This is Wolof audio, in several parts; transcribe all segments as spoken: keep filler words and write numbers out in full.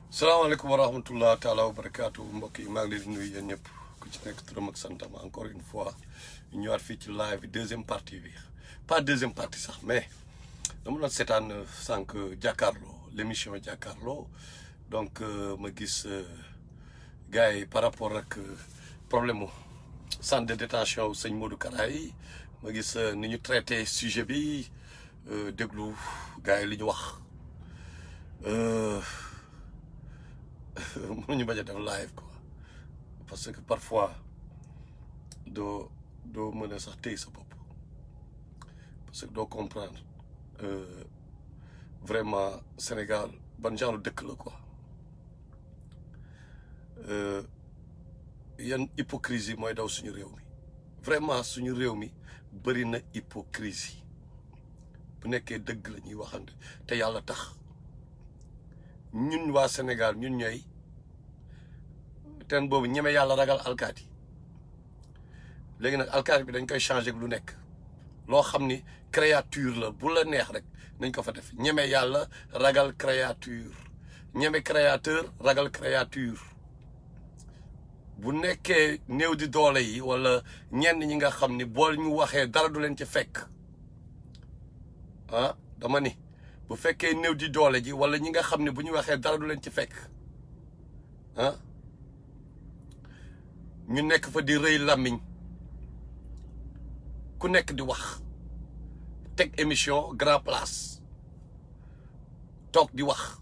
salaamaaleykum wa rahmatullah taala wa barakaatu mbokk yi maa ngi leen di nuyu yéen ñëpp ku ci nekk turam ak santam encore une fois ñu ñëwaat fii ci live bi deuxième partie bi pas deuxième partie sax mais dama doon seetaan sànq jàkkaarloo l' émission jàkkaarloo donc ma gis gars yi par rapport ak problème mu centre de détention sëñ Modou Kara yi ma gis ni ñu traité sujet bi déglu gars yi li ñu wax. mënuñu bañ a def live quoi parce que parfois doo doo mën a sax téye sa bopp parce que doo comprendre euh, vraiment Sénégal ban genre dëkk la quoi euh, yan hypocrisie mooy daw suñu réew mi vraiment suñu réew mi bëri na hypocrisie bu nekkee dëgg la ñuy waxante te yàlla tax ñun waa Sénégal ñun ñooy ten boobu ñeme yàlla ragal alkaati léegi nag alkaati bi dañ koy changer lu nekk loo xam ni créature la bu la neex rek nañ ko fa def ñeme yàlla ragal créature ñeme créateur ragal créature bu nekkee néew di doole yi wala ñenn ñi nga xam ni boo ñu waxee dara du leen ci fekk ah dama ni bu fekkee néew di doole ji wala ñi nga xam ne bu ñu waxee dara du leen ci fekk ah ñu nekk fa di rëy làmmiñ ku nekk di wax teg émission grand place toog di wax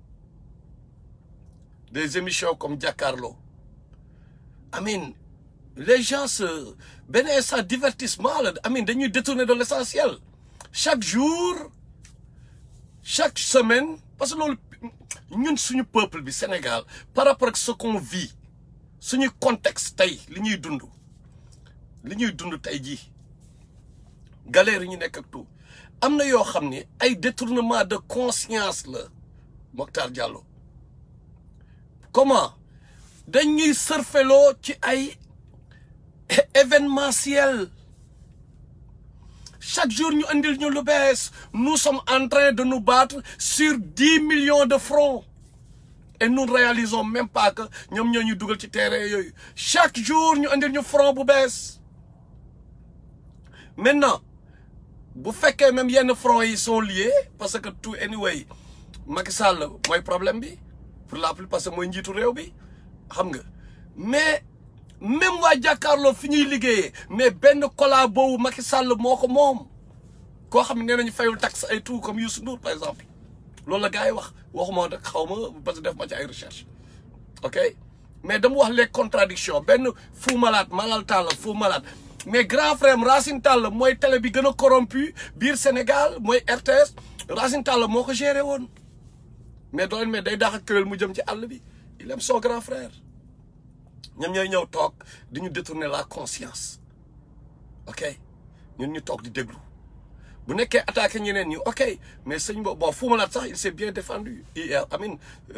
des émissions comme jàkkaarloo amin les gens se benn instant divertissement la amin dañuy détourner de l'essentiel chaque jour chaque semaine parce que loolu ñun suñu peuple bi Sénégal par rapport ak ce qu'on vit suñu contexte tey li ñuy dund li ñuy dund tey jii galère yi ñu nekk ak tout am na yoo xam ni ay détournement de conscience la Mokhtar Diallo comment dañuy surfeloo ci ay événementiel chaque jour ñu andil ñu lu bees nous sommes en train de nous battre sur dix millions de francs et nous ne réalisons même pas que ñoom ñoo ñu dugal ci terrain yooyu chaque jour ñu andil ñu franc bu bees maintenant bu fekkee même yenn francs yi sont liés parce que tout anyway Macky Sall mooy problème bi pour la plus parce que mooy njiitu réew bi xam nga mais même waa jàkkaarloo fi ñuy liggéeyee mais benn collab boobu Macky Sall moo ko moom koo xam ne nee nañu fayul taxe ay tout comme Youssou Ndour par exemple loolu la gars yi wax waxuma rek xaw ma parce que def ma ci ay recherche ok mais dama wax les contradictions benn Fou Malade Malal Talla Fou Malade mais grand frère Racine Talla mooy télé bi gën a corrompu biir Sénégal mooy R T S Racine Talla moo ko géré woon mais doon mais day daax ak këwél mu jëm ci àll bi il aime son grand frère ñoom ñooy ñëw toog di ñu détourner la conscience ok ñun ñu toog di déglu bu nekkee attaqué ñeneen ñi ok mais sëñ bo bon Fou Malade sax il s'est bien défendu hier amin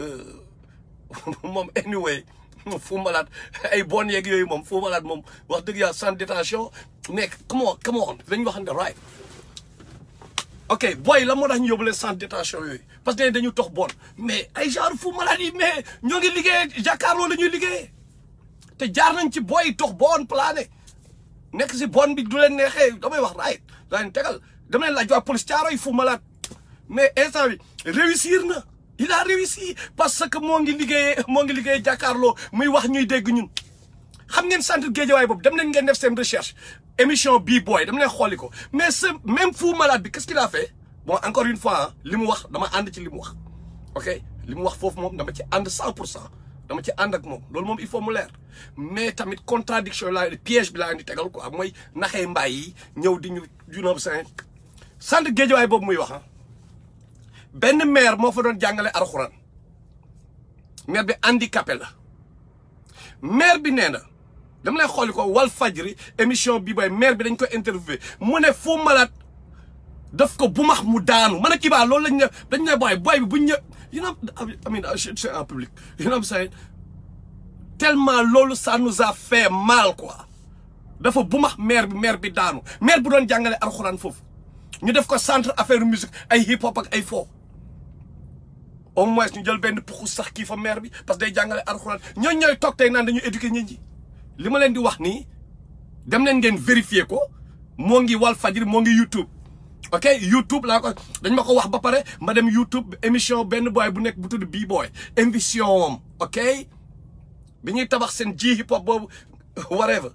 moom anyway Fou Malade ay bon yeeg yooyu moom Fou Malade moom wax dëgg yàlla sans détention mais come on come on dañu waxante right ok booy la moo tax ñu yóbbu leen sans détention yooyu parce que dañu tox bon mais ay genre Fou Malade yi mais ñoo ngi liggéey jàkkaarloo la ñuy liggéey te jaar nañ ci booy tox bon plané nekk si bon bi du leen neexee damay wax right daa leen tegal dama leen laaj waa police Thiaroye Fou Malade mais instant bi réussir na il a réussi parce que moo ngi liggéeyee moo ngi liggéeyee jàkkaarloo muy wax ñuy dégg ñun xam ngeen centre Guédiawaye boobu dem leen ngeen def seen recherche émission bii booy dama leen xooli ko mais ce même Fou Malade bi qu'est-ce qu'il a fait bon encore une fois li mu wax dama ànd ci li mu wax ok li mu wax foofu moom dama ci ànd cent pour cent dama ci ànd ak moom loolu moom il faut mu leer mais tamit contradiction laa piège bi laa indi tegal quoi mooy naxee mbaay yi ñëw di ñu junóob seen centre Guédiawaye boobu muy wax benn maire moo fa doon jàngale alxuraan maire bi handicapé la maire bi nee na dama lay xooli ko Walf Fadjri émission bi bay maire bi dañ ko interviewé mu ne Fou Malade daf ko bu max mu daanu man a kii baa loolu lañ ne dañ ne booy booy bi buñ ñë you know I mean c'est en public you know what I'm saying tellement loolu ça nous a fait mal quoi dafa bu max maire bi maire bi daanu maire bu doon jàngale alxuraan foofu ñu def ko centre affaire musique ay hip hop ak ay fo au moins ñu jël benn puxu sax kii fa maire bi parce que day jàngale alxuraan ñooñu ñooy toog tey naan dañuy éduquer nit ñi li ma leen di wax nii dem leen ngeen vérifier ko moo ngi Walfadjri moo ngi YouTube ok YouTube laa ko dañ ma ko wax ba pare ma dem YouTube émission benn boy bu nekk bu tudd bii boy émission am ok bi ñuy tabax seen ji hip hop boobu whatever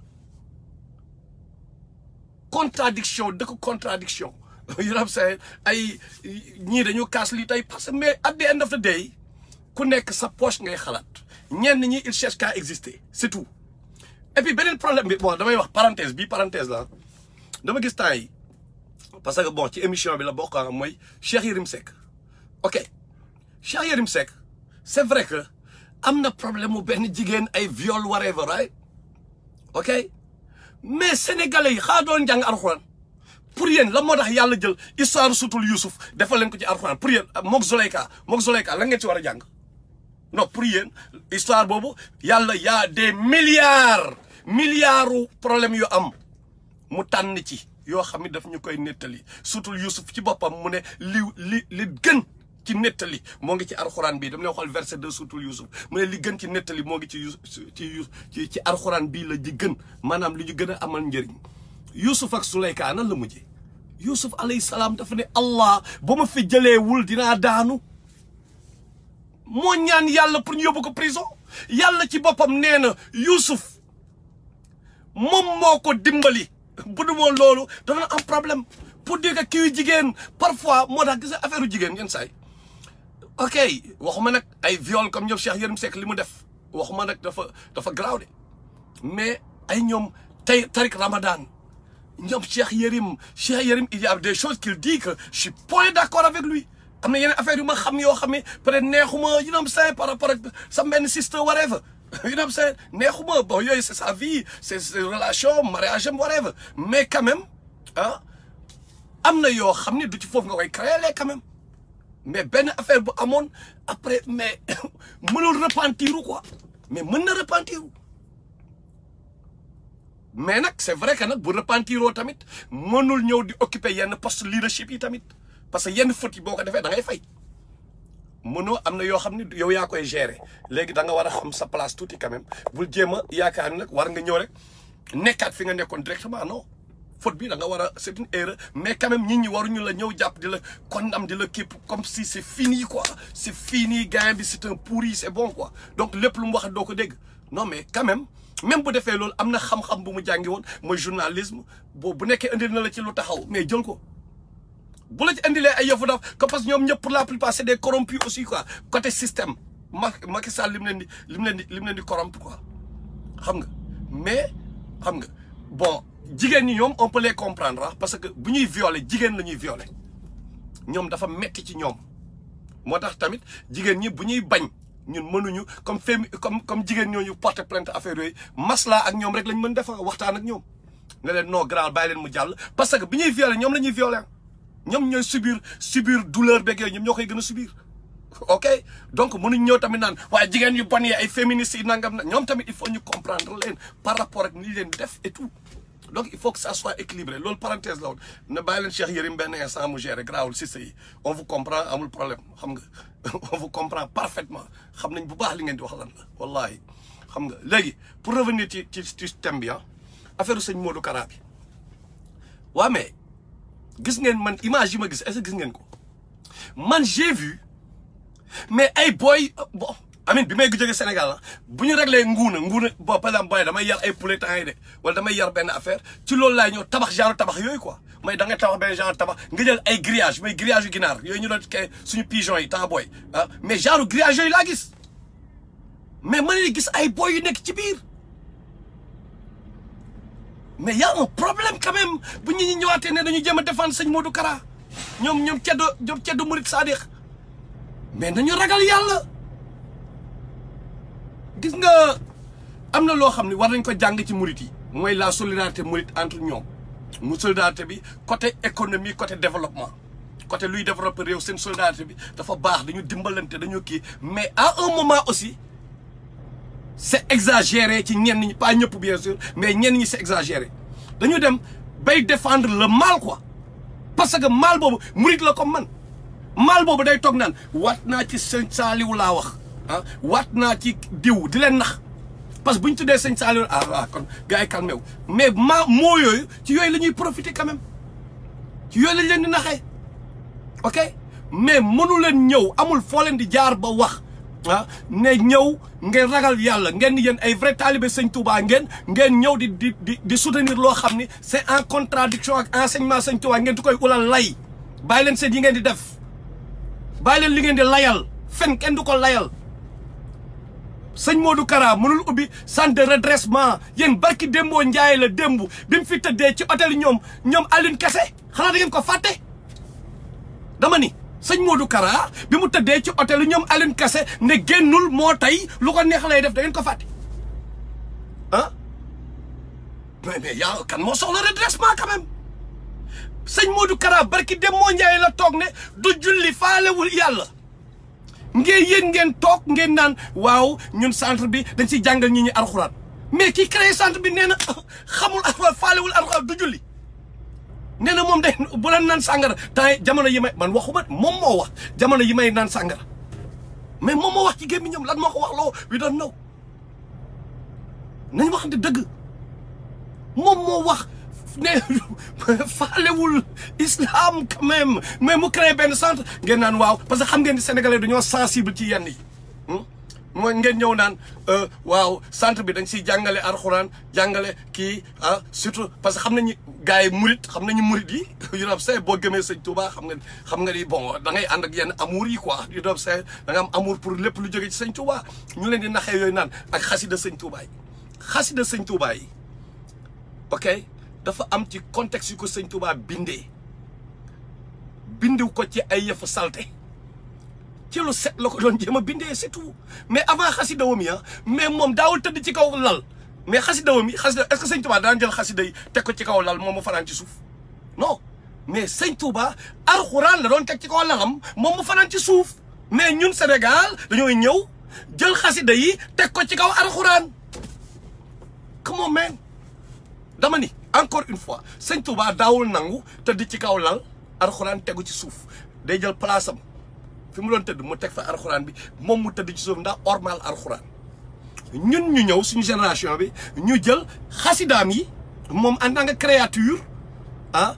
contradiction dëkk contradiction you know what I'm saying ay ñii dañu kaas lii tey parce que mais at the end of the day ku nekk sa poche ngay xalaat ñenn ñi il cherche qu'à exister c'est tout et puis beneen problème bi bon damay wax parenthèse bii parenthèse la dama gis temps yi parce que bon ci émission bi la bokk mooy Cheikh Yérim Seck ok Cheikh Yérim Seck c'est vrai que am na problème mu benn jigéen ay viol whatever right ok mais sénégalais yi xaa doon jàng alxuraan pour yéen la moo tax yàlla jël histoire sutul Youssouf defal leen ko ci alxuraan pour yéen mook Zoleyka mook Zoleyka la ngeen ci war a jàng non pour yéen histoire boobu yàlla y a des milliards milliards problème yu am mu tànn ci yoo xam ne daf ñu koy nettali sutul Youssouf ci boppam mu ne li li li gën ci nettali moo ngi ci alxuraan bii dama lay xool verset deux sutul Youssouf mu ne li gën ci nettali moo ngi ci ci ci ci alxuraan bii la ji gën maanaam li ñu gën a amal njëriñ Youssouf ak Suleyka nan la mujjee Youssouf alayhi salaam dafa ne Allah ba ma fi jëleewul dinaa daanu moo ñaan yàlla pour ñu yóbbu ko prison yàlla ci boppam nee na Youssouf moom moo ko dimbali bu du moon loolu dafa na am problème pour dire que kii jigéen parfois moo tax gis nga affaire u jigéen yenn saay ok waxuma nag ay viol comme ñoom Cheikh Yérim Seck li mu def waxuma nag dafa dafa garaaw de mais ay ñoom tey Tariq Ramadan ñoom Cheikh Yérim Cheikh Yérim il y a des choses qu'il dit que je suis point d'accord avec lui am na yeneen affaire yu ma xam yoo xam ne peut-être neexuma you know what I'm saying par rapport ak sa benn sister whatever you know what I'm saying neexuma bon yooyu c'est sa vie c'est ses relations mariage am whatever mais quand même ah am na yoo xam ne du ci foofu nga koy créer quand même mais benn affaire bu amoon après mais mënul repentiru quoi mais mën na repentiru mais nag c'est vrai que nag bu repentiroo tamit mënul ñëw di occuper yenn poste leadership yi tamit parce que yenn fautes yi boo ko defee da ngay fay mënoo am na yoo xam ne yow yaa koy gérer léegi da nga war a xam sa place tuuti quand même bul jéem a yaakaar ni nag war nga ñëw rek nekkaat fi nga nekkoon directement non faute bi da nga war a c'est une erreur mais quand même nit ñi waruñu la ñëw jàpp di la condamner di la képp comme si c'est fini quoi c'est fini gars bi c'est un pourri c'est bon quoi donc lépp lu mu wax doo ko dégg non mais quand même même bu defee loolu am na xam-xam bu mu jàngi woon mooy journalisme boobu bu nekkee indil na la ci lu taxaw mais jël ko bu la ci indilee ay yëfu daf ko parce que ñoom ñëpp pour la plupart c'est des corrompus aussi quoi côté système Macky Sall li mu leen di li mu leen di li mu leen di corrompre quoi xam nga mais xam nga bon jigéen ñi ñoom on peut les comprendre ah parce que bu ñuy violer jigéen la ñuy violer ñoom dafa metti ci ñoom moo tax tamit jigéen ñi bu ñuy bañ ñun mënuñu comme fémi comme comme jigéen ñooñu porter plainte affaire yooyu masla ak ñoom rek lañ mën defa waxtaan ak ñoom ne leen non grave bàyyi leen mu jàll parce que bi ñuy violer ñoom la ñuy violer ñoom ñooy subir subir douleur beeg yooyu ñoom ñoo koy gën a subir ok donc mënuñ ñëw tamit naan waaye jigéen yu bon yi ay féministes yi nangam na ñoom tamit il faut ñu comprendre leen par rapport ak ni leen def et tout donc il faut que ça soit équilibré loolu parenthèse la woon na bàyyi leen Cheikh Yérim benn instant mu gérer grawul si sa yi on vous comprend amul problème xam nga on vous comprend parfaitement xam nañ bu baax li ngeen di wax lan la wallahi xam nga léegi pour revenir ci ci ci thème bi ah affaire sëñ Modou Kara bi waa mais gis ngeen man image yi ma gis est-ce que gis ngeen ko man j'ai vu mais ay boy bon amin bi may jógee Sénégal la bu ñu réglé nguuna nguuna bon par exemple boy damay yar ay poulet temps yi de wala damay yar benn affaire ci loolu laay ñëw tabax genre tabax yooyu quoi mooy da ngay tabax benn genre tabax nga jël ay grillage mooy grillage yu ginaar yooyu ñu doon kay suñu pigeon yi temps booy ah mais genre grillage yooyu laa gis mais man ni gis ay boy yu nekk ci biir mais y a un problème quand même bu ñu ñëwaatee ne dañu jéem a défendre sëñ Modou Kara ñoom ñoom ceddo ñoom ceddo murit Sadiq mais nañu ragal yàlla gis nga am na loo xam ne war nañ ko jàng ci murit yi mooy la solidarité murit entre ñoom mu solidarité bi côté économie côté développement côté luy développer réew seen solidarité bi dafa baax dañu dimbalante dañu kii mais à un moment aussi c'est exagéré ci ñenn ñi pas ñëpp bien sûr mais ñenn ñi c'est exagéré dañu dem bay défendre le mal quoi parce que mal boobu murit la comme man mal boobu day toog naan waat naa ci sëñ Saaliw laa wax ah waat naa ci diw di leen nax parce que bu ñu tuddee sëñ Saaliw ah waaw kon gars yi calmé wu mais ma moo yooyu ci yooyu la ñuy profiter quand même ci yooyu lañ leen di naxee ok mais mënu leen ñëw amul foo leen di jaar ba wax ah ne ñëw ngeen ragal yàlla ngeen ni yéen ay vrai talibé sëñ Touba ngeen ngeen ñëw di di di di soutenir loo xam ni c'est en contradiction ak enseignement sëñ Touba ngeen di koy ulal lay bàyyi leen seen yi ngeen di def bàyyi leen li ngeen di layal fen kenn du ko layal sëñ Modou Kara mënul ubbi centre de redressement yéen barki démboo Njaay la démb bi mu fi tëddee ci hôtel ñoom ñoom Alioune Kese xanaa da ngeen ko fàtte dama ni sëñ Modou Kara bi mu tëddee ci hôtel ñoom Alioune Kese ne génnul moo tey lu ko neex lay def da ngeen ko fàtte ah mais mais yaa kan moo soxla redressement quand même sëñ Modou Kara barki démboo Njaay la toog ne du julli faalewul yàlla ngeen yéen ngeen toog ngeen naan waaw ñun centre bi dañ siy jàngal ñi ñi alxuraan mais ki créé centre bi nee na xamul alxuraan faalewul alxuraan du julli nee na moom day bu leen naan sàngara temps jamono yi may man waxuma moom moo wax jamono yi may naan sàngara mais moom moo wax ci gémmiñam lan moo ko wax loo we don't know nañ waxante dëgg moom moo wax ne faalewul islam quand même mais mu créé benn centre ngeen naan waaw parce que xam ngeen ni sénégalais dañoo sensible ci yenn yi mooy ngeen ñëw naan waaw centre bi dañ siy jàngale alxuraan jàngale kii ah surtout parce que xam nañu gars yi murit xam nañu murit yi yu doon say boo gëmee sëñ Touba xam nga xam nga ni bon da ngay ànd ak yenn amour yi quoi yu doon say da nga am amour pour lépp lu jóge ci sëñ Touba ñu leen di naxee yooyu naan ak xasida sëñ Touba yi xasida sëñ Touba yi ok dafa am ci contexte yu ko sëñ Touba bindee bindiw ko ci ay yëfu salte ci lu set la ko doon jéem a bindee c'est tout mais avant xasida wam yi mais moom daawul tëdd ci kaw lal mais xasida wam yi xasida est-ce que sëñ Touba daan jël xasida yi teg ko ci kaw lal moom mu fanaan ci suuf non mais sëñ Touba alxuraan la doon teg ci kaw lalam moom mu fanaan ci suuf mais ñun Sénégal dañoo ñëw jël xasida yi teg ko ci kaw alxuraan come on man dama ni encore une fois sëñ Touba daawul nangu tëdd ci kaw lal alxuraan tegu ci suuf day jël place am fi mu doon tëdd mu teg fa alxuraan bi moom mu tëdd ci suuf ndax ormal alxuraan ñun ñu ñëw suñu génération bi ñu jël xasidaam yi moom en tant que créature ah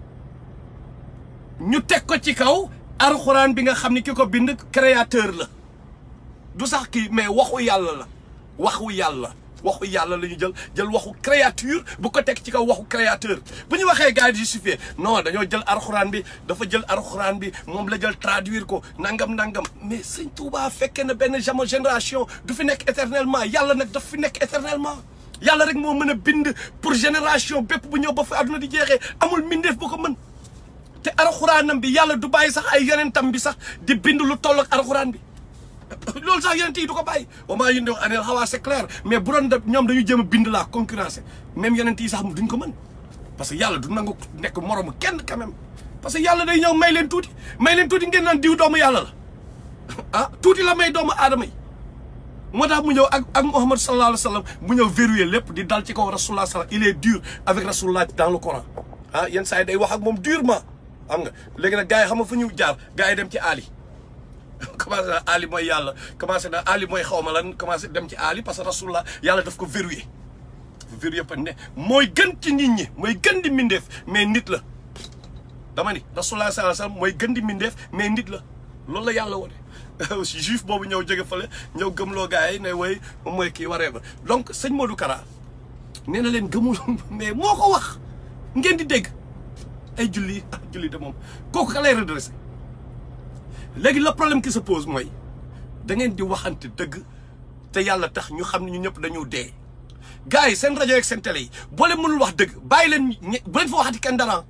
ñu teg ko ci kaw alxuraan bi nga xam ni ki ko bind créateur la du sax kii mais waxu yàlla la waxu yàlla waxu yàlla la ñu jël jël waxu créature bu ko teg ci kaw waxu créateur bu ñu waxee gars yi di justifier non dañoo jël alxuraan bi dafa jël alxuraan bi moom la jël traduire ko nangam nangam mais sëñ Touba fekkee na benn jamo génération du fi nekk éternellement yàlla nag daf fi nekk éternellement yàlla rek moo mën a bind pour génération bépp bu ñëw ba fa àdduna di jeexee amul mbindeef bu ko mën te alxuraanam bi yàlla du bàyyi sax ay yonentam bi sax di bind lu toll ak alxuraan bi loolu sax yonent yi du ko bàyyi wa maa yundiqu anil hawaa c'est clair mais bu doon def ñoom dañu jéem a bind la concurrence même yonent yi sax duñ ko mën parce que yàlla du nangu nekk moromu kenn quand même parce que yàlla day ñëw may leen tuuti may leen tuuti ngeen naan diw doomu yàlla la ah tuuti la may doomu aadama yi moo tax mu ñëw ak ak Muhammad sallallahu alayhi wa sallam mu ñëw verrouiller lépp di dal ci kaw rasulullah sallam il est dur avec rasulullah dans le Coran ah yenn saa yi day wax ak moom durement xam nga léegi nag gars yi xam nga fu ñu jaar gars yi dem ci Ali commencé na Ali mooy yàlla commencé na Ali mooy xaw ma lan commencé dem ci Ali parce que rasulullah yàlla daf ko verrouillé verrouillé pa ne mooy gën ci nit ñi mooy gën di mindeef mais nit la dama ni rasulullah sallallahu alayhi wasallam mooy gën di mindeef mais nit la loolu la yàlla wone juif boobu ñëw jóge fële ñëw gëmloo gars yi ne way moom mooy kii waree ba donc sëñ Modou Kara nee na leen gëmul mais moo ko wax ngeen di dégg ay julli ah julli de moom kooku ka lay redressé léegi le problème qui se pose mooy da ngeen di waxante dëgg te yàlla tax ñu xam ne ñu ñëpp dañu dee gars yi seen rajo ak seen télé yi boo leen mënul wax dëgg bàyyi leen bu leen fi waxati kenn dara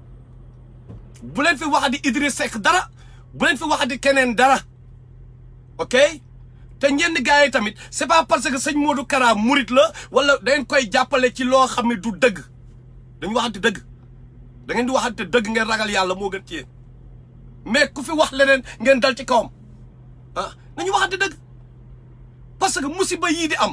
bu leen fi waxati Idriss Seck dara bu leen fi waxati keneen dara ok te ñenn gars yi tamit c'est pas parce que sëñ Modou Kara murit la wala da ngeen koy jàppale ci loo xam ne du dëgg dañu waxante dëgg da ngeen di waxante dëgg ngeen ragal yàlla moo gën ci yéen mais ku fi wax leneen ngeen dal ci kawam ah nañu waxante dëgg parce que musiba yii di am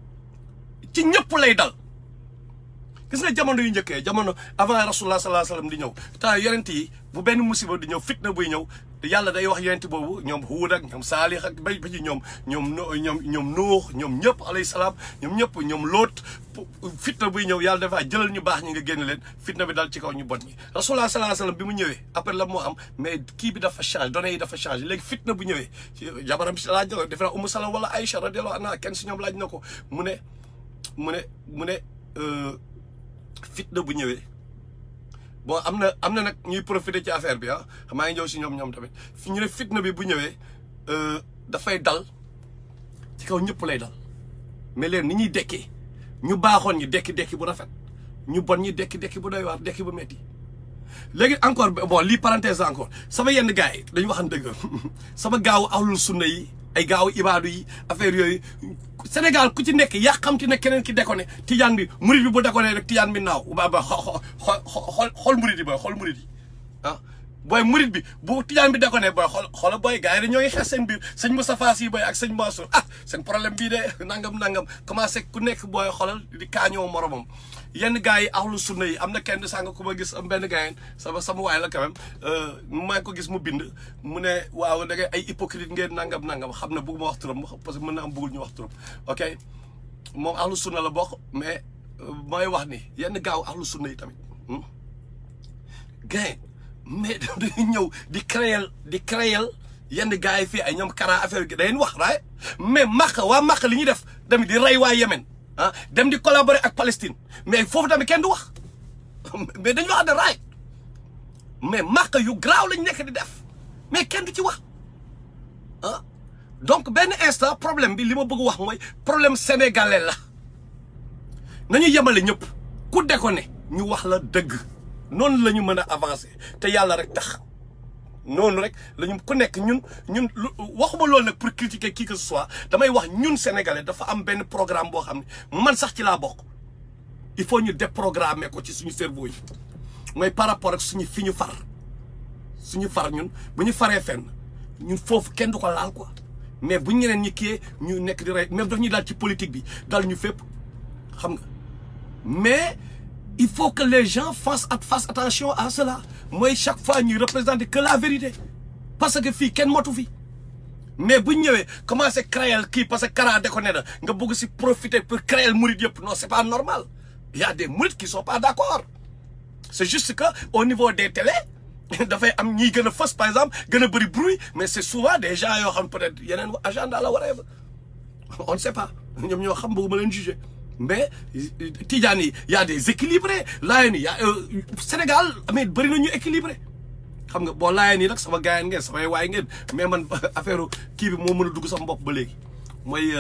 ci ñëpp lay dal gis nga jamono yu njëkkee jamono avant rasulullah sallallahu alayhi wasallam di ñëw temps yonent yi bu benn musiba di ñëw fitna buy ñëw yàlla day wax yonent boobu ñoom Huud ak ñoom Saalix ak bay ba ci ñoom ñoom ñoom ñoom Nuux ñoom ñëpp alayhi salaam ñoom ñëpp ñoom Loot fitna buy ñëw yàlla dafa jëlal ñu baax ñi nga génn leen fitna bi dal ci kaw ñu bon ñi rasulullah sallallahu alayhi wasallam bi mu ñëwee après la moo am mais kii bi dafa changé données yi dafa changé léegi fitna bu ñëwee jabaram si laaj na ko defe naa Umu Salama wala Aïcha radiyallahu anha kenn si ñoom laaj na ko mu ne mu ne mu ne fitna bu ñëwee bon am na am na nag ñuy profiter ci affaire bi ah maa ngi ñëw si ñoom ñoom tamit fi ñu ne fitna bi bu ñëwee dafay dal ci kaw ñëpp lay dal mais leen ni ñuy dekkee ñu baaxoon ñi dekki-dekki bu rafet ñu bon ñi dekki-dekki bu doy waar dekki bu metti léegi encore bon lii parenthèse encore sama yenn gars yi dañu waxan dëgg sama gaawu ahlul sunna yi ay gaawu ibaadu yi affaire yooyu Sénégal ku ci nekk yaa xamti ne keneen ki déconné tijaan bi murid bi bu déconné rek tijaan bi naaw ba ba xool xool xool murid yi booy xool murid yi ah booy murid bi bu tijaan bi déconné booy xool xoola booy gars yi dañoo ngi xeex seen biir sëñ Moustapha Sy booy ak sëñ Mansour ah seen problème bii de nangam nangam commencé ku nekk booy xoolal di kaañoo moromam yenn gars yi ahlu sunna yi am na kenn sànq ku ma gis am benn gars sama sama waay la quand même maa ko gis mu bind mu ne waaw da ngay ay hypocrite ngeen nangam nangam xam na bëgguma wax turam parce que mën na am bëggul ñu wax turam ok moom ahlu sunna la bokk mais mooy wax ni yenn gaaw ahlu sunna yi tamit gars mais dañuy ñëw di créer di créer yenn gars yi fii ay ñoom kara affaire gi dañuy wax right mais maq waa maq li ñuy def tamit di rey waa Yémen ah dem di collaborer ak Palestine mais foofu tamit kenn du wax mais dañu wax de right mais maq yu graaw lañ nekk di def mais kenn du ci wax ah donc benn instant problème bi li ma bëgg wax mooy problème sénégalais la nañu yemale ñëpp ku déconné ñu wax la dëgg noonu la ñu mën a avancer te yàlla rek tax noonu rek la ñu ku nekk ñun ñun waxuma loolu nag pour critiquer qui que ce soit damay wax ñun sénégalais dafa am benn programme boo xam ne man sax ci laa bokk il faut ñu déprogrammer ko ci suñu cerveau yi mooy par rapport ak suñu fi ñu far suñu far ñun bu ñu faree fenn ñun foofu kenn du ko laal quoi mais bu ñu ñeneen ñi kiyee ñu nekk di rey même daf ñuy daal ci politique bi dal ñu fépp xam nga mais il faut que les gens fassent fassent attention à cela mooy chaque fois ñuy représenter que la vérité parce que fii kenn motu fi mais bu ñu ñëwee commencé créer kii parce que Kara déconné na nga bëgg si profiter pour créer murid yëpp non c'est pas normal il y a des mourides qui sont pas d'accord c'est juste que au niveau des télés dafay am ñiy gën a fës par exemple gën a bëri bruit mais c'est souvent des gens yoo xam peut-être yeneen agenda la waree ba on ne sait pas ñoom ñoo xam bëgguma leen juger mais Tidjane yi y a des équilibrés Laayeen yi y a Sénégal mais bëri na ñu équilibré xam nga boo Laayeen yi nag sama gars ngeen samay waay ngeen mais man affaire kii bi moo mën a dugg sama bopp ba léegi mooy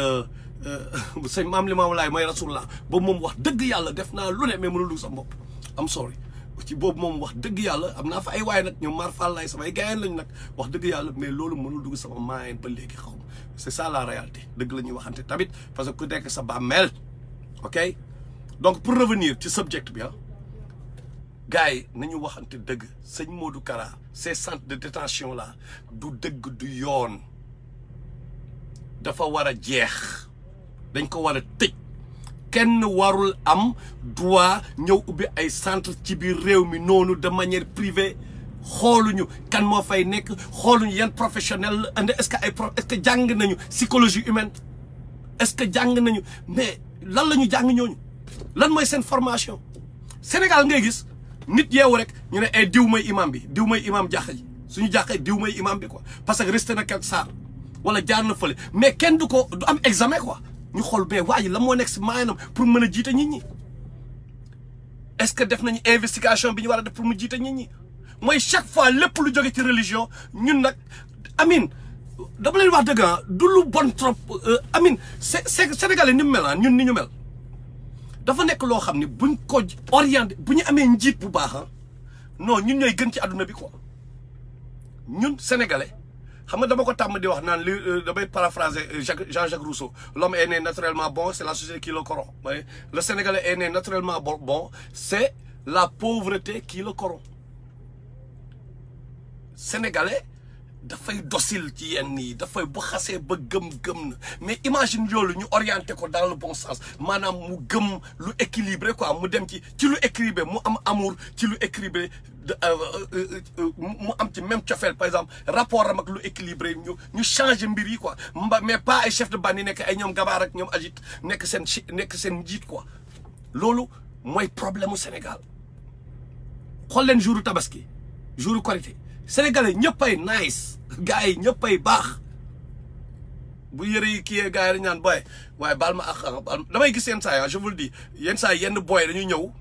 sëñ maam li maam laay mooy rasulullah boobu moom wax dëgg yàlla def naa lu ne mais mënul dugg sama bopp am sorry ci boobu moom wax dëgg yàlla am naa fa ay waay nag ñoom Mar Fall lay samay gars lañ nag wax dëgg yàlla mais loolu mënul dugg sama maayen ba léegi xaw ma c'est ça la réalité dëgg la ñuy waxante tamit parce que ku nekk sa bàmmeel ok donc pour revenir ci subject bi ah gars yi nañu waxante dëgg sëñ Modou Kara ces centres de détention là du dëgg du yoon dafa war a jeex dañ ko war a tëj kenn warul am droit ñëw ubbi ay centre ci biir réew mi noonu de manière privée xooluñu kan moo fay nekk xooluñu yan professionnel and est-ce que ay pro est-ce que jàng nañu psychologie humaine est-ce que jàng nañu mais lan la ñu jàng ñooñu lan mooy seen formation Sénégal ngay gis nit yeewu rek ñu ne ay diw mooy imam bi diw mooy imam jàkka ji suñu jàkka diw mooy imam bi quoi parce que resté na quelque saar wala jaar na fële mais kenn du ko du am examen quoi ñu xool mais waa ji la moo nekk si maanaam pour mën a jiite nit ñi est-ce que def nañu investigation bi ñu war a def pour mu jiite nit ñi mooy chaque fois lépp lu jóge ci religion ñun nag amin dama leen wax dëgg du lu bon trop amin c'est c'est sénégalais ni mu mel ñun ni ñu mel dafa nekk loo xam ne buñ ko orienté bu ñu amee njiit bu baax non ñun ñooy gën ci àdduna bi quoi ñun sénégalais xam nga dama ko tàmm di wax naan li damay paraphraser Jean-Jacques Rousseau l'homme est né naturellement bon c'est la société qui le corrompt le sénégalais est né naturellement bon c'est la pauvreté qui le corrompt sénégalais dafay docile ci yenn yi dafay bu xasee ba gëm-gëm na mais imagine loolu ñu orienté ko dans le bon sens maanaam mu gëm lu équilibré quoi mu dem ci ci lu équilibré mu am amour ci lu équilibré mu am ci même cofeel par exemple rapport am ak lu équilibré ñu ñu changer mbir yi quoi mba mais pas ay chef de bande yi nekk ay ñoom gabaar ak ñoom agit nekk seen nekk seen njiit quoi loolu mooy problème mu Sénégal xool leen jouru tabaski jouru korité sénégalais ñëppay nice gars yi ñëppay baax bu yëre yi kii gars yi dañu naan booy waaye baal ma ak baal damay gis yenn saa yi je vous le dis yenn saa yi yenn booy dañuy ñëw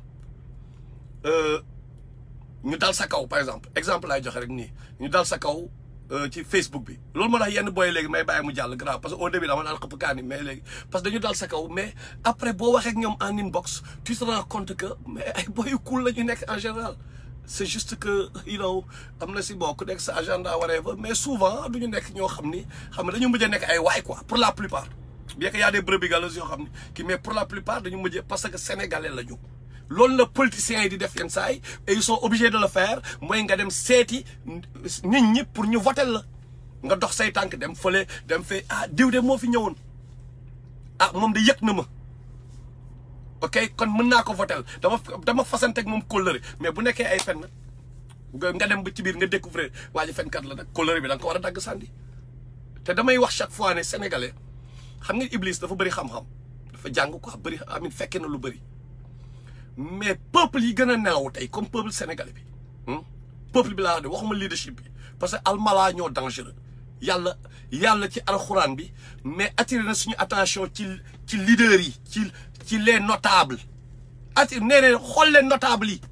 ñu dal sa kaw par exemple exemple laay joxe rek nii ñu dal sa kaw ci Facebook bi loolu moo tax yenn booy léegi may bàyyi mu jàll grave parce que au début dama daan xëpp kaani mais léegi parce que dañu dal sa kaw mais après boo waxee ak ñoom en inbox tu te rends compte que mais ay booy yu cool la ñu nekk en général c'est juste que you know am na si bokk nekk sa agenda whatever mais souvent du ñu nekk ñoo xam ni xam ne dañu mujj a nekk ay waay quoi pour la plupart bien que y a des brebis galeuses yoo xam ni kii mais pour la plupart dañu mujj parce que sénégalais la ñu loolu la politiciens yi di def yenn saa yi et ils sont obligés de le faire mooy nga dem seeti nit ñi pour ñu voter la nga dox say tànk dem fële dem fee ah diw de moo fi ñëwoon ah moom de yëg na ma ok kon mën naa ko votel dama dama fasanteeg moom kóllëre mais bu nekkee ay fen nag nga dem ba ci biir nga découvrir waa ji fenkat la nag kóllëre bi da nga ko war a dagg sànni te damay wax chaque fois ne sénégalais xam nga Iblis dafa bëri xam-xam dafa jàng quoi bëri amin fekkee na lu bëri mais peuple yi gën a nelaw tey comme peuple sénégalais bi peuple bi laa de waxuma leadership bi parce que almala ñoo dangereux yàlla yàlla ci alxuraan bi mais attiré na suñu attention ci ci leaders yi ci ci les notables attiré nee ne xool leen notables yi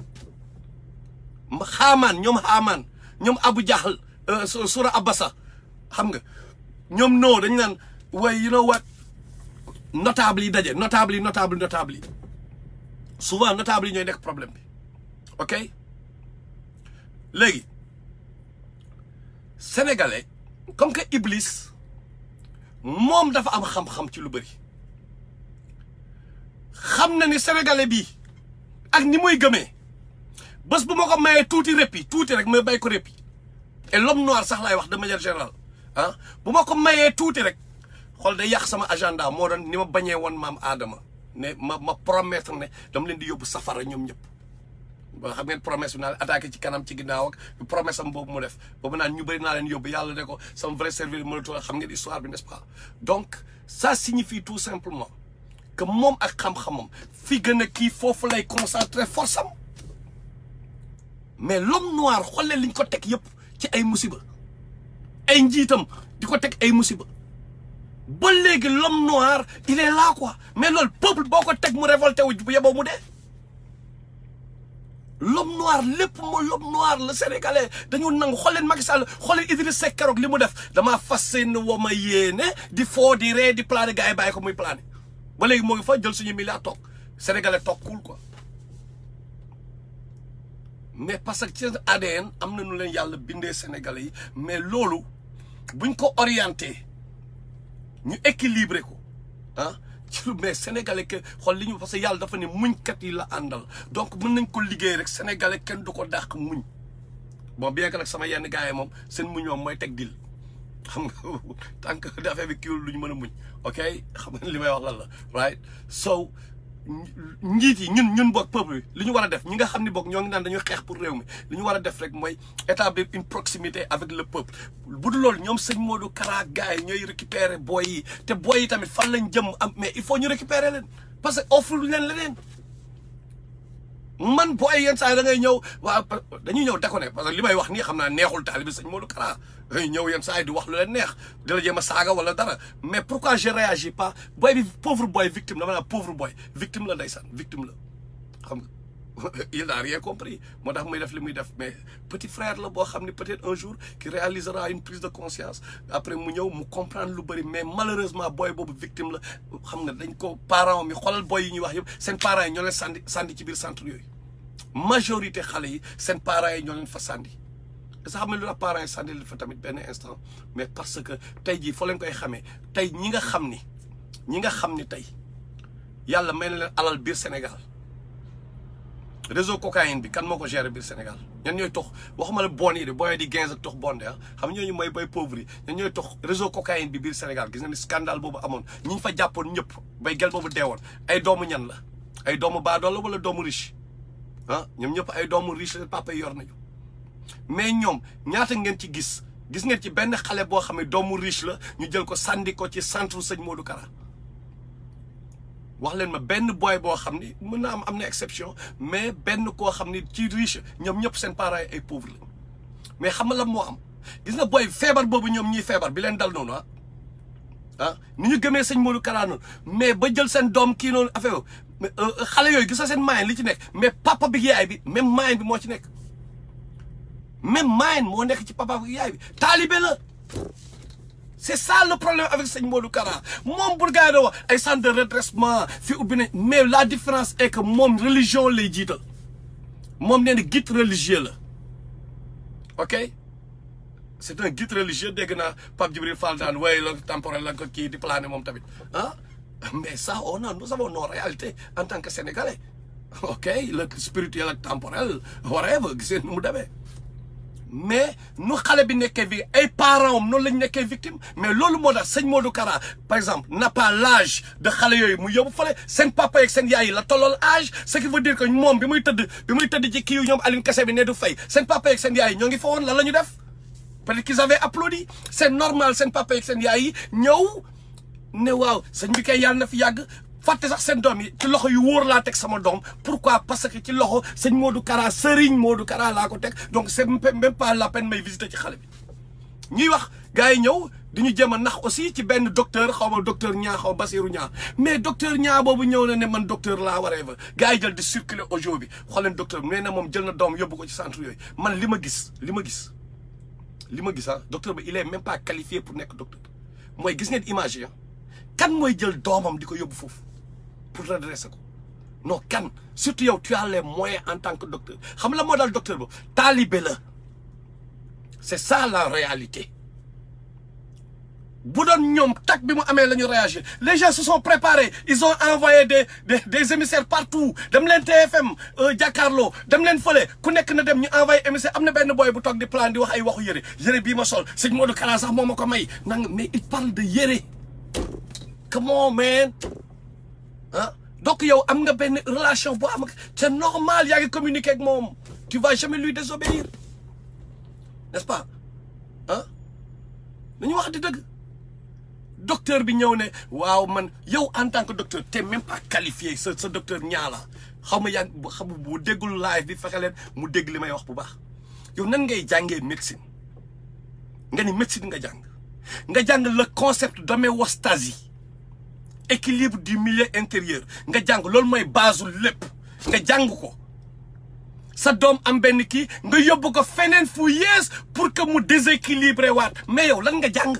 xaamaan ñoom xaamaan ñoom Abu Jahl sura Abasa xam nga ñoom noo dañu naan way you know what notable yi daje notable yi notable notable yi souvent notable yi ñooy nekk problème bi ok léegi sénégalais comme que Iblis moom dafa am xam-xam ci lu bëri xam na ni sénégalais bii ak ni muy gëmee bés bu ma ko mayee tuuti répit tuuti rek ma bay ko répit et l'homme noir sax laay wax de manière générale ah bu ma ko mayee tuuti rek xool day yàq sama agenda moo doon ni ma bañee woon maam Adama ne ma ma promettre ne dama leen di yóbbu safara ñoom ñëpp ba xam ngeen promesse bi naa leen attaqué ci kanam ci ginnaaw ak promesse am boobu mu def boobu naan ñu bëri naa leen yóbbu yàlla ne ko sama vrai serviteur mënatu xam ngeen histoire bi n'est-ce pas donc ça signifie tout simplement que moom ak xam-xamam fi gën a kii foofu lay concentrer force am mais l'homme noir xoolee liñ ko teg yëpp ci ay musiba ay njiitam di ko teg ay musiba ba léegi l'homme noir il est là quoi mais loolu peuple boo ko teg mu révolté wu bu yeboo mu dee l'homme noir lépp mooy l'homme noir le sénégalais dañu nangu xool leen Macky Sall xool leen Idriss Seck keroog li mu def damaa fas yéene woo ma yéene di foo di ree di plané gars yi bàyyi ko muy plané ba léegi moo ngi fa jël suñu milliard toog sénégalais toog cool quoi mais parce que ci A D N am na nu leen yàlla bindee sénégalais yi mais loolu buñ ko orienté ñu équilibré ko ah ci lu mais sénégalais que xool li ñu parce que yàlla dafa ne muñkat yi la àndal donc mën nañ ko liggéey rek sénégalais kenn du ko dàq muñ bon bien que nag sama yenn gars yi moom seen muñ moom mooy teg dil xam nga tant que affaire bi kiiwul lu ñu mën a muñ ok xam nga li may wax lan la right so njiit yi ñun ñun boog peuple bi li ñu war a def ñi nga xam ni boog ñoo ngi naan dañuy xeex pour réew mi li ñu war a def rek mooy établir une proximité avec le peuple bu dul loolu ñoom sëñ Modou Kara gars yi ñooy récupérer booy yi te booy yi tamit fan lañ jëm am mais il faut ñu récupérer leen parce que offre leen leneen man booy yenn saa yi da ngay ñëw waa dañuy ñëw déconné parce que li may wax nii xam naa neexul taalibi sëñ Modou Kara dañuy ñëw yenn saa yi di wax lu leen neex di la jéem a saaga wala dara mais pourquoi je réagis pas booy bi pauvre boy victime dama naa pauvre boy victime la ndeysaan victime la xam nga il n'a rien compris moo tax muy def li muy def mais petit frère la boo xam ne peut-être un jour qui réalisera une prise de conscience après mu ñëw mu comprendre lu bëri mais malheureusement booy boobu victime la xam nga dañ ko parents mi xoolal booy yi ñuy wax yëpp seen parents yi ñoo leen sànni sànni ci biir centre yooyu majorité xale yi seen parents yi ñoo leen fa sànni sa xam ne lu la parents yi sànni leen fa tamit benn instant mais parce que tey jii foo leen koy xamee tey ñi nga xam ni ñi nga xam ni tey yàlla may na leen alal biir Sénégal réseau cocaïne bi kan moo ko géré biir Sénégal ñan ñooy tox waxuma la bon yi de booy di quinze ak tox bonde ah xam ñooñu mooy bay pauvre yi ñan ñooy tox réseau cocaïne bi biir Sénégal gis nga ni scandale boobu amoon ñi ñu fa jàppoon ñëpp bay gel boobu deewoon ay doomu ñan la ay doomu baadoolo wala doomu riche ah ñoom ñëpp ay doomu riche la papa yi yor nañu mais ñoom ñaata ngeen ci gis gis ngeen ci benn xale boo xam ne doomu riche la ñu jël ko sànni ko ci centre sëñ Modou Kara wax leen ma benn boy boo xam ni mën na am am na exception mais benn koo xam ni ci riche ñoom ñëpp seen parents ay pauvre la mais xam nga lan moo am gis nga boy feebar boobu ñoom ñiy feebar bi leen dal noonu ah ah ni ñu gëmee sëñ Modou Kara noonu mais ba jël seen doom kii noonu affaire xale yooyu gis nga seen moyen li ci nekk mais papa bi yaay bi même moyen bi moo ci nekk même moyen moo nekk ci papa bi yaay bi taalibe la. C'est ça le problème avec sëñ Modou Kara moom bu gaa yi wax ay centre de redressement fi ubbi nañ mais la différence est que moom religion lay jiital moom nee na guide religieux la ok c'est un guide religieux dégg naa Pape Djibril Fall daan waaye la temporel la ko kii di plané moom tamit ah mais ça on a nous avons nos réalités en tant que sénégalais ok le spirituel ak temporel whatever giseen nu mu demee mais nu xale bi nekkee vi ay parents am noonu lañ nekkee victime mais loolu moo tax sëñ Modou Kara par exemple n'a pas l'âge de xale yooyu mu yóbbu fale seen papa yeeg seen yaay yi la tollool âge ce qui veut dire que moom bi muy tëdd bi muy tëdd ci kii yu ñoom Aline Kassé bi ne du fay seen papa yeeg seen yaay yi ñoo ngi fa woon lan la ñu def peut-être qu'ils avaient applaudi c'est normal seen papa yeeg seen yaay yi ñëw ne waaw sëñ bi kay yàlla na fi yàgg fàtte sax seen doom yi ci loxo yu wóor laa teg sama doom pourquoi parce que ci loxo sëñ Modou Kara Serigne Modou Kara laa ko teg donc c'est même pas la peine may visiter ci xale bi ñuy wax gars yi ñëw di ñu jéem a nax aussi ci benn docteur xaw ma docteur ñaa xaw Basirou ñaa mais docteur ñaa boobu ñëw na ne man docteur laa waree ba gars yi jël di circuler audio bi xool leen docteur bi nee na moom jël na doom yóbbu ko ci centre yooyu man li ma gis li ma gis li ma gis ah docteur bi il est même pas qualifié pour nekk docteur mooy gis ngeen image yi kan mooy jël doomam di ko yóbbu foofu pour redresser ko non kan surtout yow tu as les moyens en tant que docteur xam la moo daal docteur ba talibé la c'est ça la réalité bu doon ñoom tak bi mu amee la ñu réagir les gens se sont préparés ils ont envoyé des des des émissaires partout dem leen T F M jàkkaarloo dem leen fële ku nekk na dem ñu envoyé émissaire am na benn boy bu toog di plan di wax ay waxu yëre yëre bii ma sol sëñ Modou Kara sax moo ma ko may nang mais il parle de yëre come on man ah donc yow am nga benn relation boo am c'est normal yaa ngi communiquer ak moom tu vas jamais lui désobéir n'est-ce pas ah dañu wax di dëgg docteur bi ñëw ne waaw man yow en tant que docteur t'es même pas qualifié sa sa docteur ñaala xaw ma yaa xam bu déggul live bi fexe leen mu dégg li may wax bu baax yow nan ngay jàngee médecine nga ni médecine nga jàng nga jàng le concept d'homéostasie équilibre du milieu intérieur nga jàng loolu mooy base lépp nga jàng ko sa doom am benn kii nga yóbbu ko feneen fu yees pour que mu déséquilibré waat mais yow lan nga jàng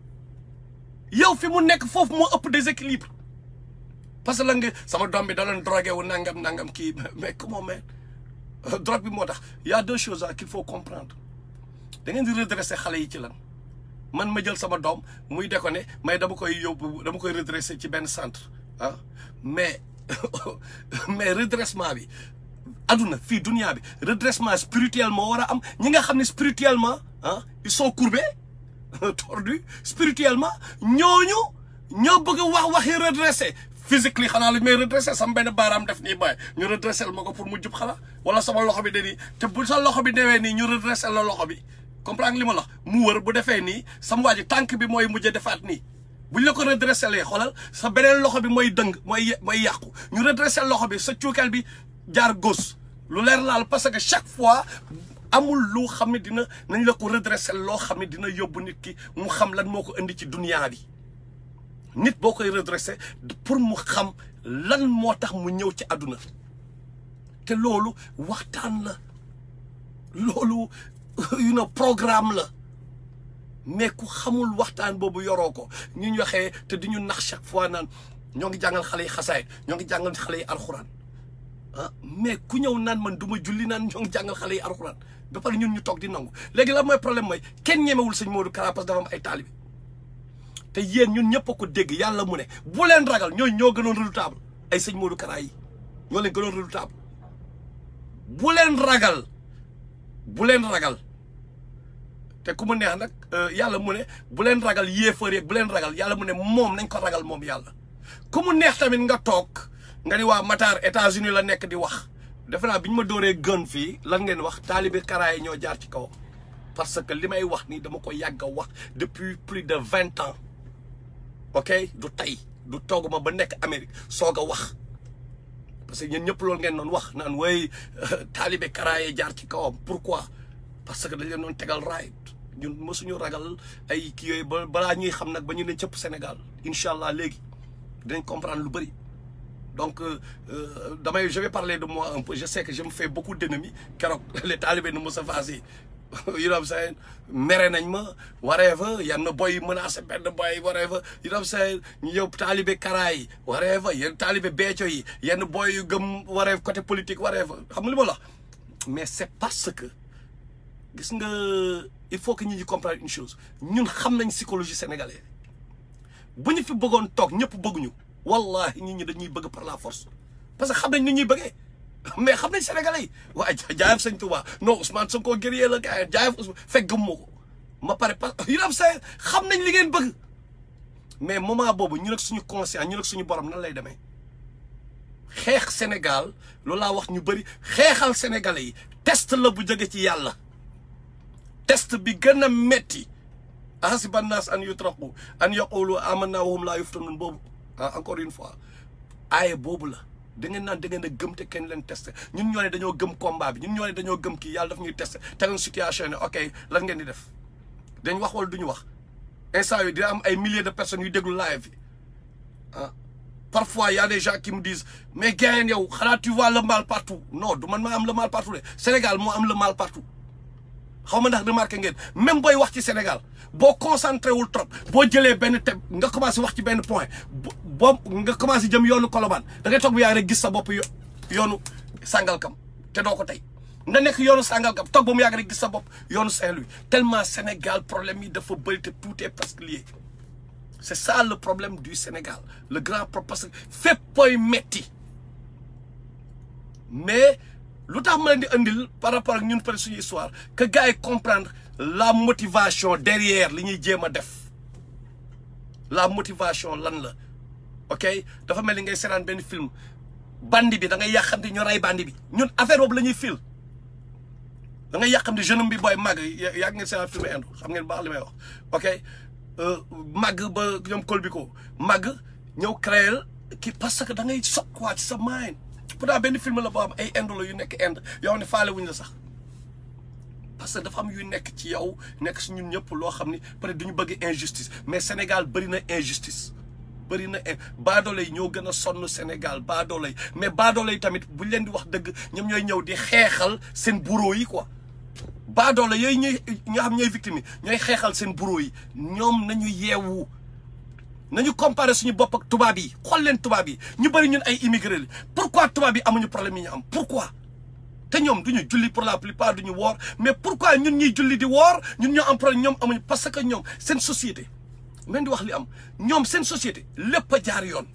yow fi mu nekk foofu moo ëpp déséquilibre parce que lan nga sama doom bi da doon drogué wu nangam nangam kii mais comment mais drogue bi moo tax y a deux choses qu'il faut comprendre da ngeen di redresser xale yi ci lan man ma jël sama doom muy déconné mais dama koy yóbbu dama koy redresser ci benn centre ah mais mais redressement bi aduna fii dunia bi redressement spirituel moo war a am ñi nga xam ne spirituellement ah ils sont courbés tordus spirituellement ñooñu ñoo bëgg a wax waxi redresser physiquement xanaa la may redresser sama benn baaraam def nii bàyyi ñu redresser ma ko pour mu jub xala wala sama loxo bi de nii te bu sa loxo bi newee nii ñu redresser la loxo bi comprendre li ma la mu wër bu defee nii sama waa ji tànk bi mooy mujj defaat nii buñ la ko redresser lee xoolal sa beneen loxo bi mooy dëng mooy mooy yàqu ñu redresser loxo bi sa cuukeel bi jaar gauche lu leer laal parce que chaque fois amul lu xam ne dina nañ la ko redresser loo xam ne dina yóbbu nit ki mu xam lan moo ko indi ci dunia bi nit boo koy redresser pour mu xam lan moo tax mu ñëw ci àdduna te loolu waxtaan la loolu you know programme la mais ku xamul waxtaan boobu yoroo ko ñu ñu waxee te di ñu nax chaque fois naan ñoo ngi jàngal xale yi xasaay ñoo ngi jàngal xale yi alxuraan ah mais ku ñëw naan man du ma julli naan ñoo ngi jàngal xale yi alxuraan ba pare ñun ñu toog di nangu léegi la mooy problème mooy kenn ñemewul sëñ Modou Kara parce que dafa am ay taalibe te yéen ñun ñëpp a ko dégg yàlla mu ne bu leen ragal ñooy ñoo gënoon redoutable ay sëñ Modou Kara yi ñoo leen gënoon redoutable bu leen ragal bu leen ragal te ku mu neex nag yàlla mu ne bu leen ragal yéefar yeeg bu leen ragal yàlla mu ne moom nañ ko ragal moom yàlla ku mu neex tamit nga toog nga ni waa Matar États-Unis la nekk di wax defe naa bi ñu ma dooree gën fii lan ngeen wax taalibe Kara yi ñoo jaar ci kawam parce que li may wax nii dama ko yàgg a wax depuis plus de vingt ans ok du tey du toog ma ba nekk Amérique soog a wax parce que ñun ñëpp loolu ngeen doon wax naan way taalibe Kara yi jaar ci kawam pourquoi parce que dañ leen doon tegal right ñun mësuñu ragal ay kii yooyu ba balaa ñuy xam nag ba ñu ne cëpp Sénégal incha allah léegi dinañ comprendre lu bëri donc damay je vais parler de moi un peu je sais que je me fais beaucoup d'ennemis keroog les talibés de Moussa Fassi you know what I'm saying mere nañ ma whatever yenn boy menacé benn boy whatever you know what I'm saying ñu ñëw talibé Kara yi whatever yenn talibé Béthio yi yenn boy yu gëm whatever côté politique whatever xam nga li ma la mais c'est parce que gis nga il faut que ñi ñi comprendre une chose ñun xam nañ psychologie sénégalaise bu ñu fi bëggoon toog ñëpp bëgguñu wallahi nit ñi dañuy bëgg par la force parce que xam nañ ni ñuy bëggee mais xam nañ sénégalais yi waaye jaayaf sëñ Touba non Ousmane Sonko guerrier la gars jaayaf Ousmane fekk gëm moo ko ma pare pas yu am say xam nañ li ngeen bëgg mais moment boobu ñu nag suñu conscience ñu nag suñu borom nan lay demee xeex Sénégal loolu laa wax ñu bëri xeexal sénégalais yi test la bu jóge ci yàlla test bi gën a metti ahasiba nnaas an yutraku an yaqulu amanna wa hum laa yuftanun boobu encore une fois aaye boobu la da ngeen naan da ngeen a gëm te kenn leen testé ñun ñoo ne dañoo gëm combat bi ñun ñoo ne dañoo gëm kii yàlla daf ñuy testé tegoon situation ne ok lan ngeen di def dañ wax wala duñu wax instant yi dina am ay milliers de personnes yu déglu live bi ah parfois y a des gens qui me disent mais gars yow xanaa tu vois le mal partout non du man maa am le mal partout de Sénégal moo am le mal partout xaw ma ndax remarqué ngeen même booy wax ci Sénégal boo concentré wul trop boo jëlee benn thème nga commencé wax ci benn point boo nga commencé jëm yoonu Colobane da ngay toog bu yaa rek gis sa bopp yoonu Sangalkam te doo ko tey nga nekk yoonu Sangalkam toog ba mu yàgg rek gis sa bopp yoonu Saint-Louis tellement Sénégal problème yi dafa bëri te tout est presque lié c'est ça le problème du Sénégal le grand problème parce que fépp poy metti mais lu tax ma leen di andil par rapport ak ñun peut-être suñu histoire que gars yi comprendre la motivation derrière li ñuy jéem a def la motivation lan la ok dafa mel ni ngay seetaan benn film bandi bi da ngay yàqamti ñu rey bandi bi ñun affaire boobu la ñuy film da ngay yàqamti jeune bi booy màgg yàgg ngeen seetaan film indo xam ngeen baax li may wax ok màgg ba ñoom kolbiko màgg ñëw créer kii parce que da ngay sot quoi ci sa mind pourtant benn film la boo am ay indo la yu nekk Inde yow ne faale wuñ la sax parce que dafa am yu nekk ci yow nekk si ñun ñëpp loo xam ni peut-être duñu bëgg injustice mais Sénégal bëri na injustice bëri na baadoole yi ñoo gën a sonn Sénégal baadoole yi mais baadoole yi tamit buñ leen di wax dëgg ñoom ñooy ñëw di xeexal seen bourreau yi quoi baadoole yooyu ñuy ñoo xam ñooy victime yi ñooy xeexal seen bourreau yi ñoom nañu yeewu nañu comparer suñu bopp ak tubaab yi xool leen tubaab yi ñu bëri ñun ay immigré li pourquoi tubaab yi amuñu problème yi ñu am pourquoi te ñoom duñu julli pour la plupart duñu woor mais pourquoi ñun ñuy julli di woor ñun ñoo am problème ñoom amuñu parce que ñoom seen société men di wax li am ñoom seen société lépp a jaar yoon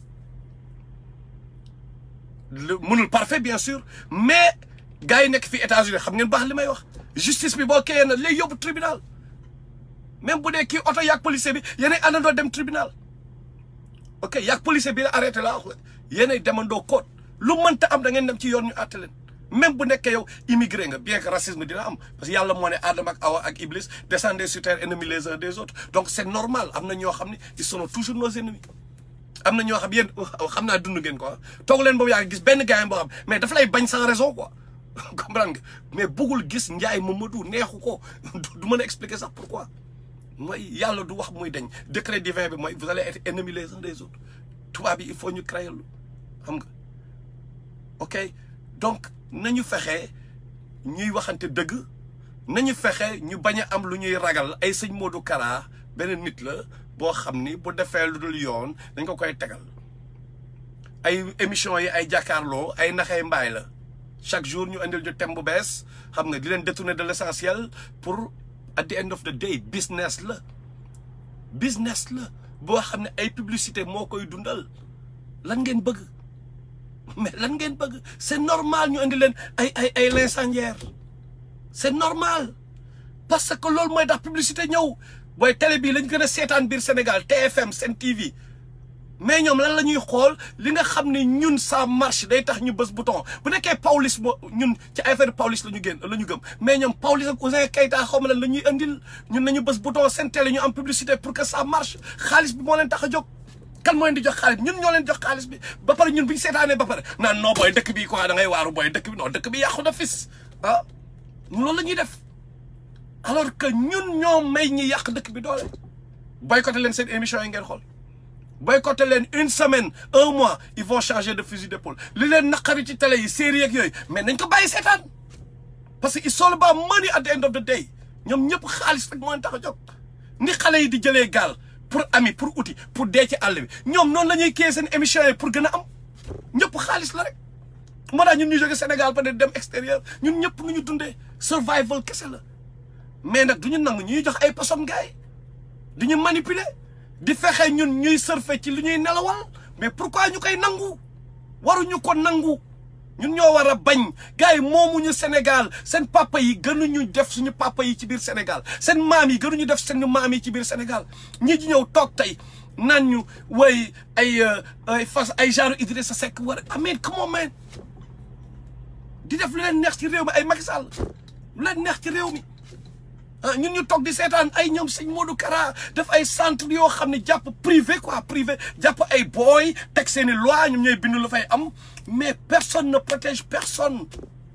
mënul parfait bien sûr mais gars yi nekk fii États-Unis xam ngeen baax li may wax justice bi boo kayee na lay yóbbu tribunal même bu dee kii oto yaag policier bi yéenay àndandoo dem tribunal ok yaag policier bi la arrêté laa wax la yéenay demandoo code lu mënta am da ngeen dem ci yoon ñu àtte leen même bu nekkee yow immigré nga bien que racisme dina am parce que yàlla moo ne Adama ak Awa ak Iblis descendez sur terre ennemis les uns des autres donc c'est normal am na ñoo xam ne ils sont toujours nos ennemis am na ñoo xam yéen xam naa dund ngeen quoi toog leen boobu yaa gis benn gars boo xam mais dafa lay bañ sans raison quoi comprendre nga mais bëggul gis Ndiaye Mamadou neexu ko du mën a expliquer sax pourquoi mooy yàlla du wax muy dañ décret divin bi mooy vous allez être ennemis les uns des autres tubaab bi il faut ñu créer lu xam nga ok donc nañu fexe ñuy waxante dëgg nañu fexe ñu bañ a am lu ñuy ragal ay sëñ Modou Kara benn nit la boo xam ni bu defee lu dul yoon dañ ko koy tegal ay émissions yi ay jàkkaarloo ay naxay mbaay la chaque jour ñu indil ñu thème bu bees xam nga di leen détourner de l'essentiel pour at the end of the day business la business la boo xam ne ay publicité moo koy dundal lan ngeen bëgg mais lan ngeen bëgg c'est normal ñu indi leen ay ay ay l'incendiaire c'est normal parce que loolu mooy tax publicité ñëw booy télé bii lañ gën a seetaan biir Sénégal T F M Sen T V mais ñoom lan la ñuy xool li nga xam ne ñun ça marche day tax ñu bës bouton bu nekkee Pawlish mo ñun ci affaire Pawlish la ñu génn la ñu gëm mais ñoom Pawlish ak Ouzin Keita xaw ma lan la ñuy indil ñun nañu bës bouton seen télé ñu am publicité pour que ça marche xaalis bi moo leen tax a jóg kan moo leen di jox xaalis ñun ñoo leen jox xaalis bi ba pare ñun bu ñu seetaanee ba pare naan non booy dëkk bi quoi da ngay waaru booy dëkk bi non dëkk bi yàqu na fis ah loolu la ñuy def alors que ñun ñoo may ñi yàq dëkk bi doole boycotté leen seen émission yi ngeen xool boycotté leen une semaine un mois ils vont changer de fusil d'épaule li leen naqari ci télé yi série yeeg yooyu mais nañ ko bàyyi seetaan parce que it's all about money at the end of the day ñoom ñëpp xaalis rek moo leen tax a jóg ni xale yi di jëlee gaal pour ami pour outil pour dee ci àll bi ñoom noonu la ñuy kiyee seen émission yi pour gën a am ñëpp xaalis la rek moo tax ñun ñu jóge Sénégal peut-être dem extérieur ñun ñëpp nu ñu dundee survival kese la mais nag du ñu nangu ñuy jox ay personnes gars yi du ñu manipuler di fexe ñun ñuy surfer ci li ñuy nelawal mais pourquoi ñu koy nangu waruñu ko nangu ñun ñoo war a bañ gars yi moomuñu Sénégal seen papa yi gënuñu def suñu papa yi ci biir Sénégal seen maam yi gënuñu def suñu maam yi ci biir Sénégal ñi di ñëw toog tey naan ñu way ay ay fas ay genre Idrissa Seck war a amee comment man di def lu leen neex ci réew mi ay Macky Sall lu leen neex ci réew mi ah ñun ñu toog di seetaan ay ñoom sëñ Modou Kara def ay centre yoo xam ne jàpp privé quoi privé jàpp ay booy teg seen i loi ñoom ñooy bind lu fay am mais personne ne protège personne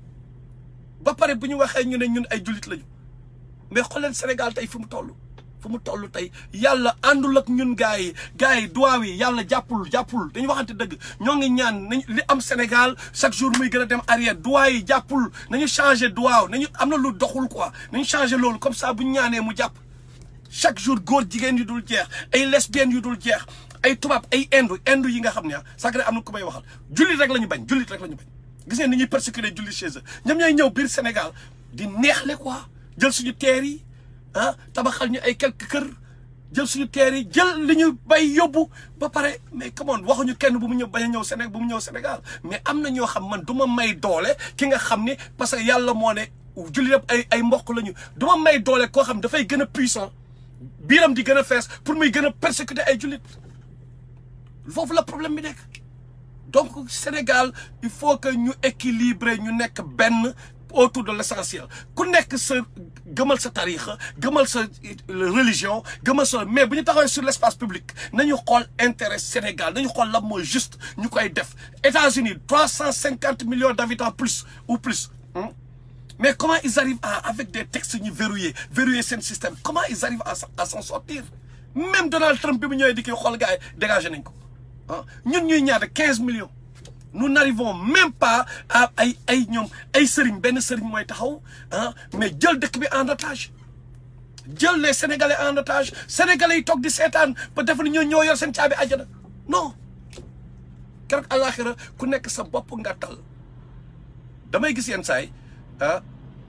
ba pare bu ñu waxee ñu ne ñun ay jullit lañu mais xool leen Sénégal tey fu mu toll fu mu toll tey yàlla àndul ak ñun gars yi gars yi duwaaw yi yàlla jàppul jàppul dañu waxante dëgg ñoo ngi ñaan nañ li am Sénégal chaque jour muy gën a dem arrière duwaaw yi jàppul nañu changé duwaaw nañu am na lu doxul quoi nañu changé loolu comme ça bu ñu ñaanee mu jàpp chaque jour góor jigéen yu dul jeex ay lesbiennes yu dul jeex ay tubaab ay indu indu yi nga xam ne ah sacré am na ku may waxal jullit rek la ñu bañ jullit rek la ñu bañ gis ngeen ni ñuy persécuter jullit chez eux ñoom ñooy ñëw biir Sénégal di neexle quoi jël suñu teer yi ah tabaxal ñu ay quelques kër jël suñu teer yi jël li ñu bay yóbbu ba pare mais come on waxuñu kenn bu mu ñëw bañ a ñëw Sénégal bu mu ñëw Sénégal mais am na ñoo xam man du ma may doole ki nga xam ni parce que yàlla moo ne jullit yëpp ay ay mbokk lañu du ma may doole koo xam dafay gën a puissant biiram di gën a fees pour muy gën a persécuter ay jullit foofu la problème bi nekk donc Sénégal il faut que ñu équilibrer ñu nekk benn autour de l'essentiel ku nekk sa gëmal sa tarixa gëmal sa religion gëmal sa mais bu ñu taxawee sur l'espace public nañu xool intérêt Sénégal nañu xool la mooy juste ñu koy def États-Unis trois cent cinquante millions d'habitants plus ou plus mais comment ils arrivent à avec des textes ñu verrouiller verrouiller seen système comment ils arrivent à à s'en sortir même Donald Trump bi mu ñëwee di koy xool gars yi dégagé nañ ko ah ñun ñuy ñaata quinze millions nous n'arrivons même pas à ay ay ñoom ay sëriñ benn sëriñ mooy taxaw ah mais jël dëkk bi en otage jël les sénégalais en otage sénégalais yi toog di seetaan ba def na ñoo ñoo yor seen caabi àjjana non keroog àllaaxira ku nekk sa bopp nga tal damay gis yenn saay ah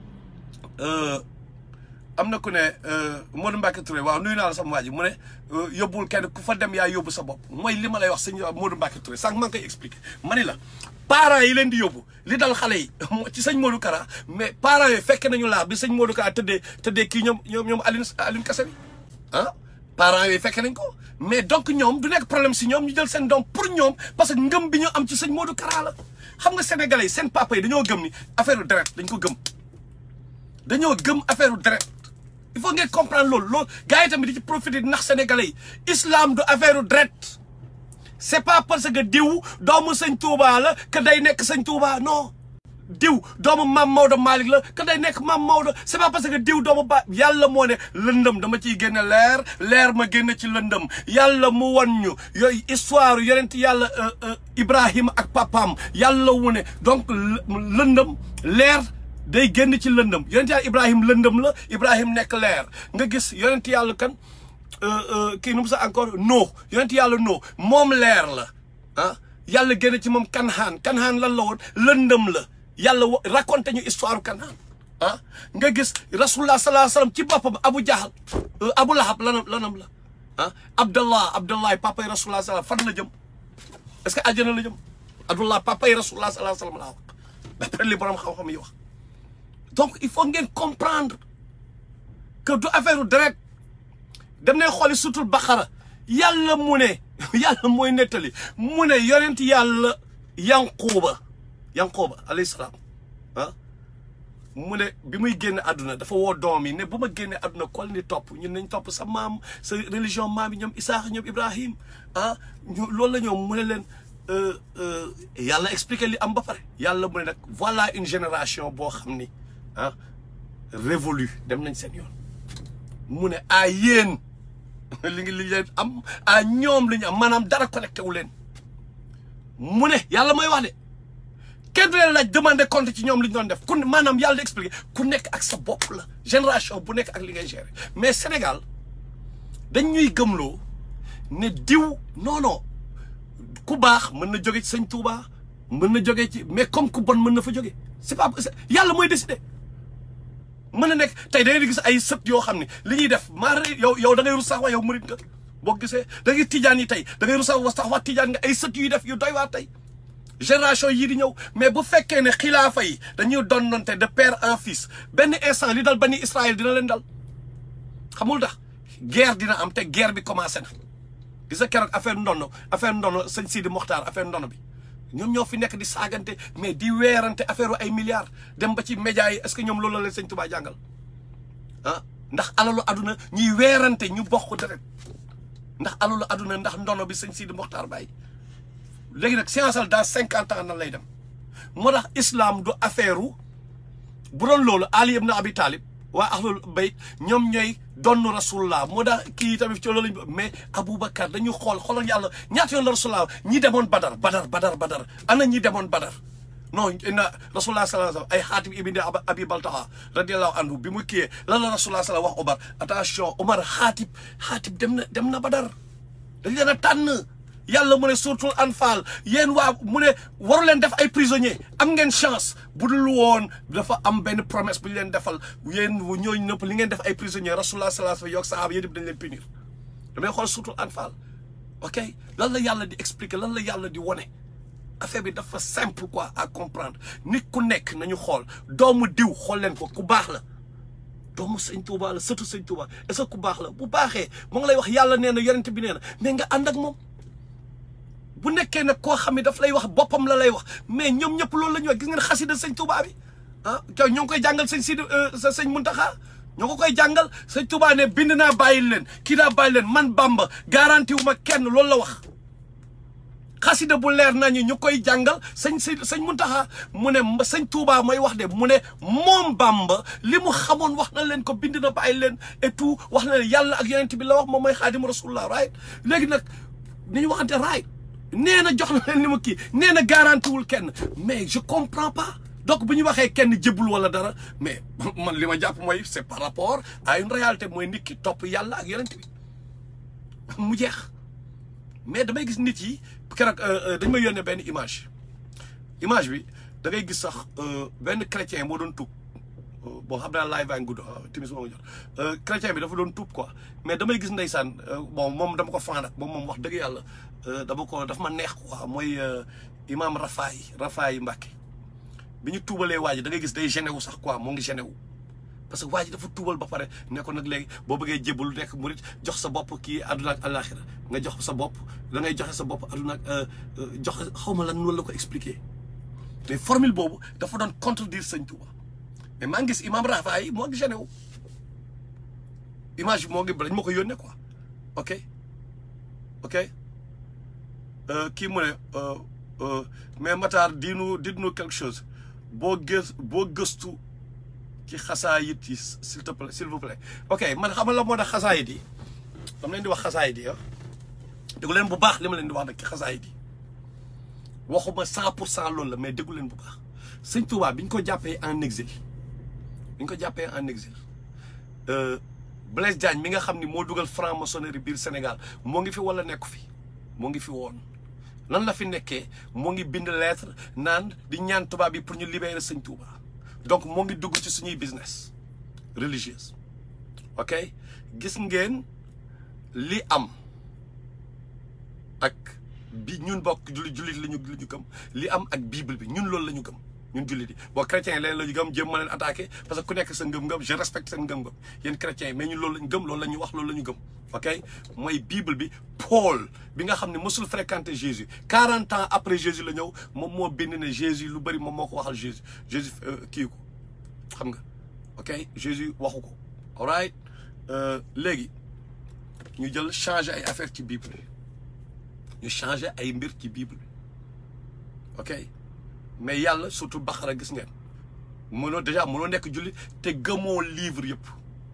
am na ku ne Modou Mbacké Touré waaw nuyu naa la sama waa ji mu ne yóbbul kenn ku fa dem yaa yóbbu sa bopp mooy li ma lay wax sëñ Modou Mbacké Touré sànq maa ngi koy expliqué ma ni la parents yi leen di yóbbu li dal xale yi ci sëñ Modou Kara mais parents yooyu fekke nañu laa bi sëñ Modou Kara tëddee tëddee kii ñoom ñoom ñoom Aline Aline Kassé bi ah parents yooyu fekke nañ ko mais donc ñoom du nekk problème si ñoom ñu jël seen doom pour ñoom parce que ngëm bi ñu am ci sëñ Modou Kara la xam nga sénégalais yi seen papa yi dañoo gëm ni affaire deret dañ ko gëm dañoo gëm affaire deret il faut ngeen comprendre loolu loolu gars yi tamit di ci profiter nax sénégalais yi islam du affaire deret c'est pas parce que diw doomu sëñ Touba la que day nekk sëñ Touba non diw doomu maam Maodo Malick la que day nekk maam Maodo c'est pas parce que diw doomu ba yàlla moo ne lëndëm dama ciy génne leer leer ma génne ci lëndëm yàlla mu won ñu yooyu histoire yonent yàlla Ibrahima ak papaam yàlla wu ne donc lëndëm leer day génn ci lëndëm yonent yàlla Ibrahim lëndëm la Ibrahim nekk leer nga gis yonent yàlla kan kii nu mu sax encore Nuux yonent yàlla Nuux moom leer la ah yàlla génn ci moom Kanhaan Kanhaan lan la woon lëndëm la yàlla raconté ñu histoire Kanhaan ah nga gis rasulullah sallallahu alayhi wasallam ci boppam Abu Jahal Abu Lahab lanam lanam la ah Abdallah Abdallah papay rasulullah sallallahu fan la jëm est-ce que àjjana la jëm Abdullah papa yi rasulullah sallallahu alayhi wa sallam laa wax d'après li borom xam-xam yi wax. donc il faut ngeen comprendre que du affaire direct dem ne xooli sutul Baqara yàlla mu ne yàlla mooy nettali mu ne yonent yàlla Yanquba Yanquba alayhi salaam ah mu ne bi muy génn àdduna dafa woo doom yi ne bu ma génnee àdduna kol ni topp ñun nañ topp sa maam sa religion maam yi ñoom Isaaxa ñoom Ibrahim ah ñu loolu la ñoom mu ne leen yàlla expliqué li am ba pare yàlla mu ne nag voilà une génération boo xam ni ah révolu dem nañ seen yoon mu ne a yéen li ngi li leen am a ñoom li ñu am maanaam dara connecté wu leen mu ne yàlla mooy wax de kenn du leen laaj demandé compte ci ñoom li ñu doon def ku maanaam yàlla di expliqué ku nekk ak sa bopp la génération bu nekk ak li ngay gérer mais Sénégal dañ ñuy gëmloo ne diw non non ku baax mën na jóge ci sëñ Touba mën na jóge ci mais comme ku bon mën na fa jóge c'est pas yàlla mooy décider mën na nekk tey da ngay gis ay sët yoo xam ne li ñuy def maa yow yow da ngay rus sax wa yow murit nga boo gisee da ngay tijaan yi tey da ngay rus sax wa sax waa tijaan nga ay sët yuy def yu doy waa tey génération yii di ñëw mais bu fekkee ne xilaafa yi dañuy donnante de père en fils benn instant li dal bani Israël dina leen dal xamul tax guerre dina am te guerre bi commencé na gis nga keroog affaire ndono affaire ndono sëñ Sidi Mokhtar affaire ndono bi ñoom ñoo fi nekk di saagante mais di weerante affaire ay milliards dem ba ci média yi est-ce que ñoom loolu la leen sëñ Touba jàngal ah ndax alalu aduna ñuy weerante ñu bokk deret ndax alalu aduna ndax ndono bi sëñ Sidi Mokhtar bàyyi léegi nag science dans cinquante ans nan lay dem moo tax islam du affaire bu doon loolu Ali ibn Abi Talib waa ahlul bayt ñoom ñooy donn rasulullah moo tax kii tamit ci loolu lañ mais Aboubacar dañu xool xoolal yàlla ñaata yoon la rasulullah ñi demoon badar badar badar badar ana ñi demoon badar non na rasulullah sallallahu alayhi wasallam ay Xaatib ibn Abi Baltaha radiyallahu anhu bi mu kiyee lan la rasulullah sallallahu wax Omar attention Omar Xaatib Xaatib dem na dem na badar dañ leen a tànn yàlla mu ne suratul Anfal yéen waa mu ne waru leen def ay prisonniers am ngeen chance bu dul woon dafa am benn promesse bu ñu leen defal yéen ñooñu nëpp li ngeen def ay prisonniers rasulullah sallallahu alayhi wasallam yoog sahaaba yéen dañ leen punir damay xool suratul Anfal ok lan la yàlla di expliquer lan la yàlla di wone affaire bi dafa simple quoi à comprendre nit ku nekk nañu xool doomu diw xool leen ko ku baax la doomu sëñ Touba la sëtu sëñ Touba est-ce que ku baax la bu baaxee mu ngi lay wax yàlla nee na yonent bi nee na mais nga ànd ak moom bu nekkee nag koo xam ne daf lay wax boppam la lay wax mais ñoom ñëpp loolu la ñuy wax gis ngeen xasida sëñ Touba bi ah ñoo ngi koy jàngal sëñ Sidi sa sëñ Muntaxa ñoo ko koy jàngal sëñ Touba ne bind naa bàyyi leen kii naa bàyyi leen man Bamba garanti wu ma kenn loolu la wax xasida bu leer nañu ñu koy jàngal sëñ si sëñ Muntaxa mu ne sëñ Touba mooy wax de mu ne moom Bamba li mu xamoon wax na leen ko bind na bàyyi leen et tout wax na leen yàlla ak yonent bi la wax moom mooy xaadimu rasulullah right léegi nag ni ñu waxante right nee na jox na leen li ma kii nee na garanti wul kenn mais je comprends pas donc bu ñu waxee kenn jëbul wala dara mais man li ma jàpp mooy c'est par rapport à une réalité mooy nit ki topp yàlla ak yonent bi mu jeex mais damay gis nit yi keroog dañ may yónnee benn image image bi da ngay gis sax benn chrétien moo doon tuub bon xam naa live baa gudd timis moo nga jot chrétien bi dafa doon tuub quoi mais damay gis ndeysaan bon moom dama ko fan ak moom moom wax dëgg yàlla dama ko dafa ma neex quoi mooy imam Rafaay Rafaay Mbàkke bi ñu tuubalee waa ji da ngay gis day gêné wu sax quoi moo ngi gêné wu parce que waa ji dafa tuubal ba pare ne ko nag léegi boo bëggee jébbalu nekk murit jox sa bopp kii àdduna ak àllaaxira nga jox sa bopp da ngay joxe sa bopp àdduna ak joxe xaw ma lan noonu la ko expliquer mais formule boobu dafa doon contredire sëñ Touba mais maa ngi gis imam Rafaay moo ngi gêné wu image bi moo ngi dañ ma ko yónnee quoi ok ok kii mu ne mais Matar diinu diinu quelque chose boo gës boo gëstu ci xasaayit yi s'il te plaît s'il vous plaît ok man xamal la moo tax xasaayit yi dama leen di wax xasaayit yi ah déggu leen bu baax li ma leen di wax nag ci xasaayit yi waxuma cent pour cent loolu la mais déggu leen bu baax sëñ Touba bi ñu ko jàppee en exil bi ñu ko jàppee en exil Blaise Diagne mi nga xam ni moo dugal franc-maçonnerie biir Sénégal moo ngi fi wala nekku fi moo ngi fi woon lan la fi nekkee moo ngi bind lettre naan di ñaan tubaab bi pour ñu libérer sëñ Touba donc moo ngi dugg ci suñuy business religieuse ok gis ngeen li am ak bi ñun bokk jullit jullit la ñu la ñu gëm li am ak bible bi ñun loolu la ñu gëm ñun jullit yi bon chrétiens yi leen la ñu gëm jéem ma leen attaqué parce que ku nekk sa ngëm-ngëm je respecte seen ngëm-ngëm yéen chrétiens yi mais ñun loolu la ñu gëm loolu la ñu wax loolu la ñu gëm ok mooy bible bi Paul bi nga xam ne mësul fréquenter Jésus quarante ans après Jésus la ñëw moom moo bind ne Jésus lu bëri moom moo ko waxal Jésus Jésus kii ko xam nga ok Jésus waxu ko all right léegi ñu jël changer ay affaire ci bible bi ñu changer ay mbir ci bible bi ok mais yàlla surtout Baxara gis ngeen mënoo déjà mënoo nekk jullit te gëmoo livre yëpp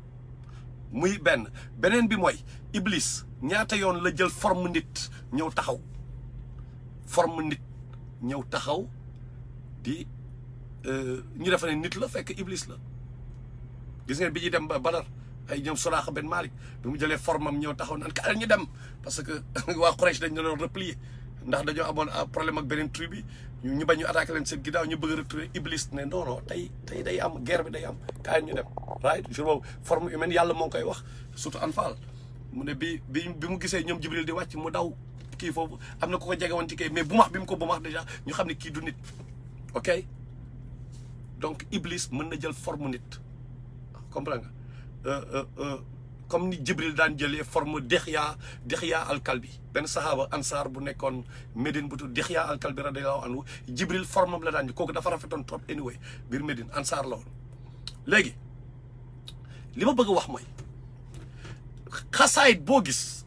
muy benn beneen bi mooy Iblis ñaata yoon la jël forme nit ñëw taxaw forme nit ñëw taxaw di ñu defe ne nit la fekk Iblis la gis ngeen bi ñuy dem ba Badar ay ñoom Suraaxa ben Malik bi mu jëlee forme am ñëw taxaw naan kaay ñu dem parce que waa Quraysh dañ doon replier ndax dañoo amoon problème ak beneen tribu bi ñu bañ ñu attaqué leen seen ginnaaw ñu bëgg a retourner Iblis ne non non tey tey day am guerre bi day am kaay ñu dem right jour boobu forme humaine yàlla moo ngi koy wax surtout Anfal mu ne bi bi bi mu gisee ñoom Jibril di wàcc mu daw kii foofu am na ko ko jege woon ci kay mais bu max bi mu ko bu max déjà ñu xam ne kii du nit ok donc Iblis mën na jël forme nit comprends nga comme ni Jibril daan jëlee forme Dexya Dexya al-Kalbi benn saxaaba ansaar bu nekkoon Médine bu tudd Dexya al-Kalbi radiyallahu anhu Jibril forme am la daan kooku dafa rafetoon trop anyway biir Médine ansaar la woon. léegi li ma bëgg a wax mooy xasaayit boo gis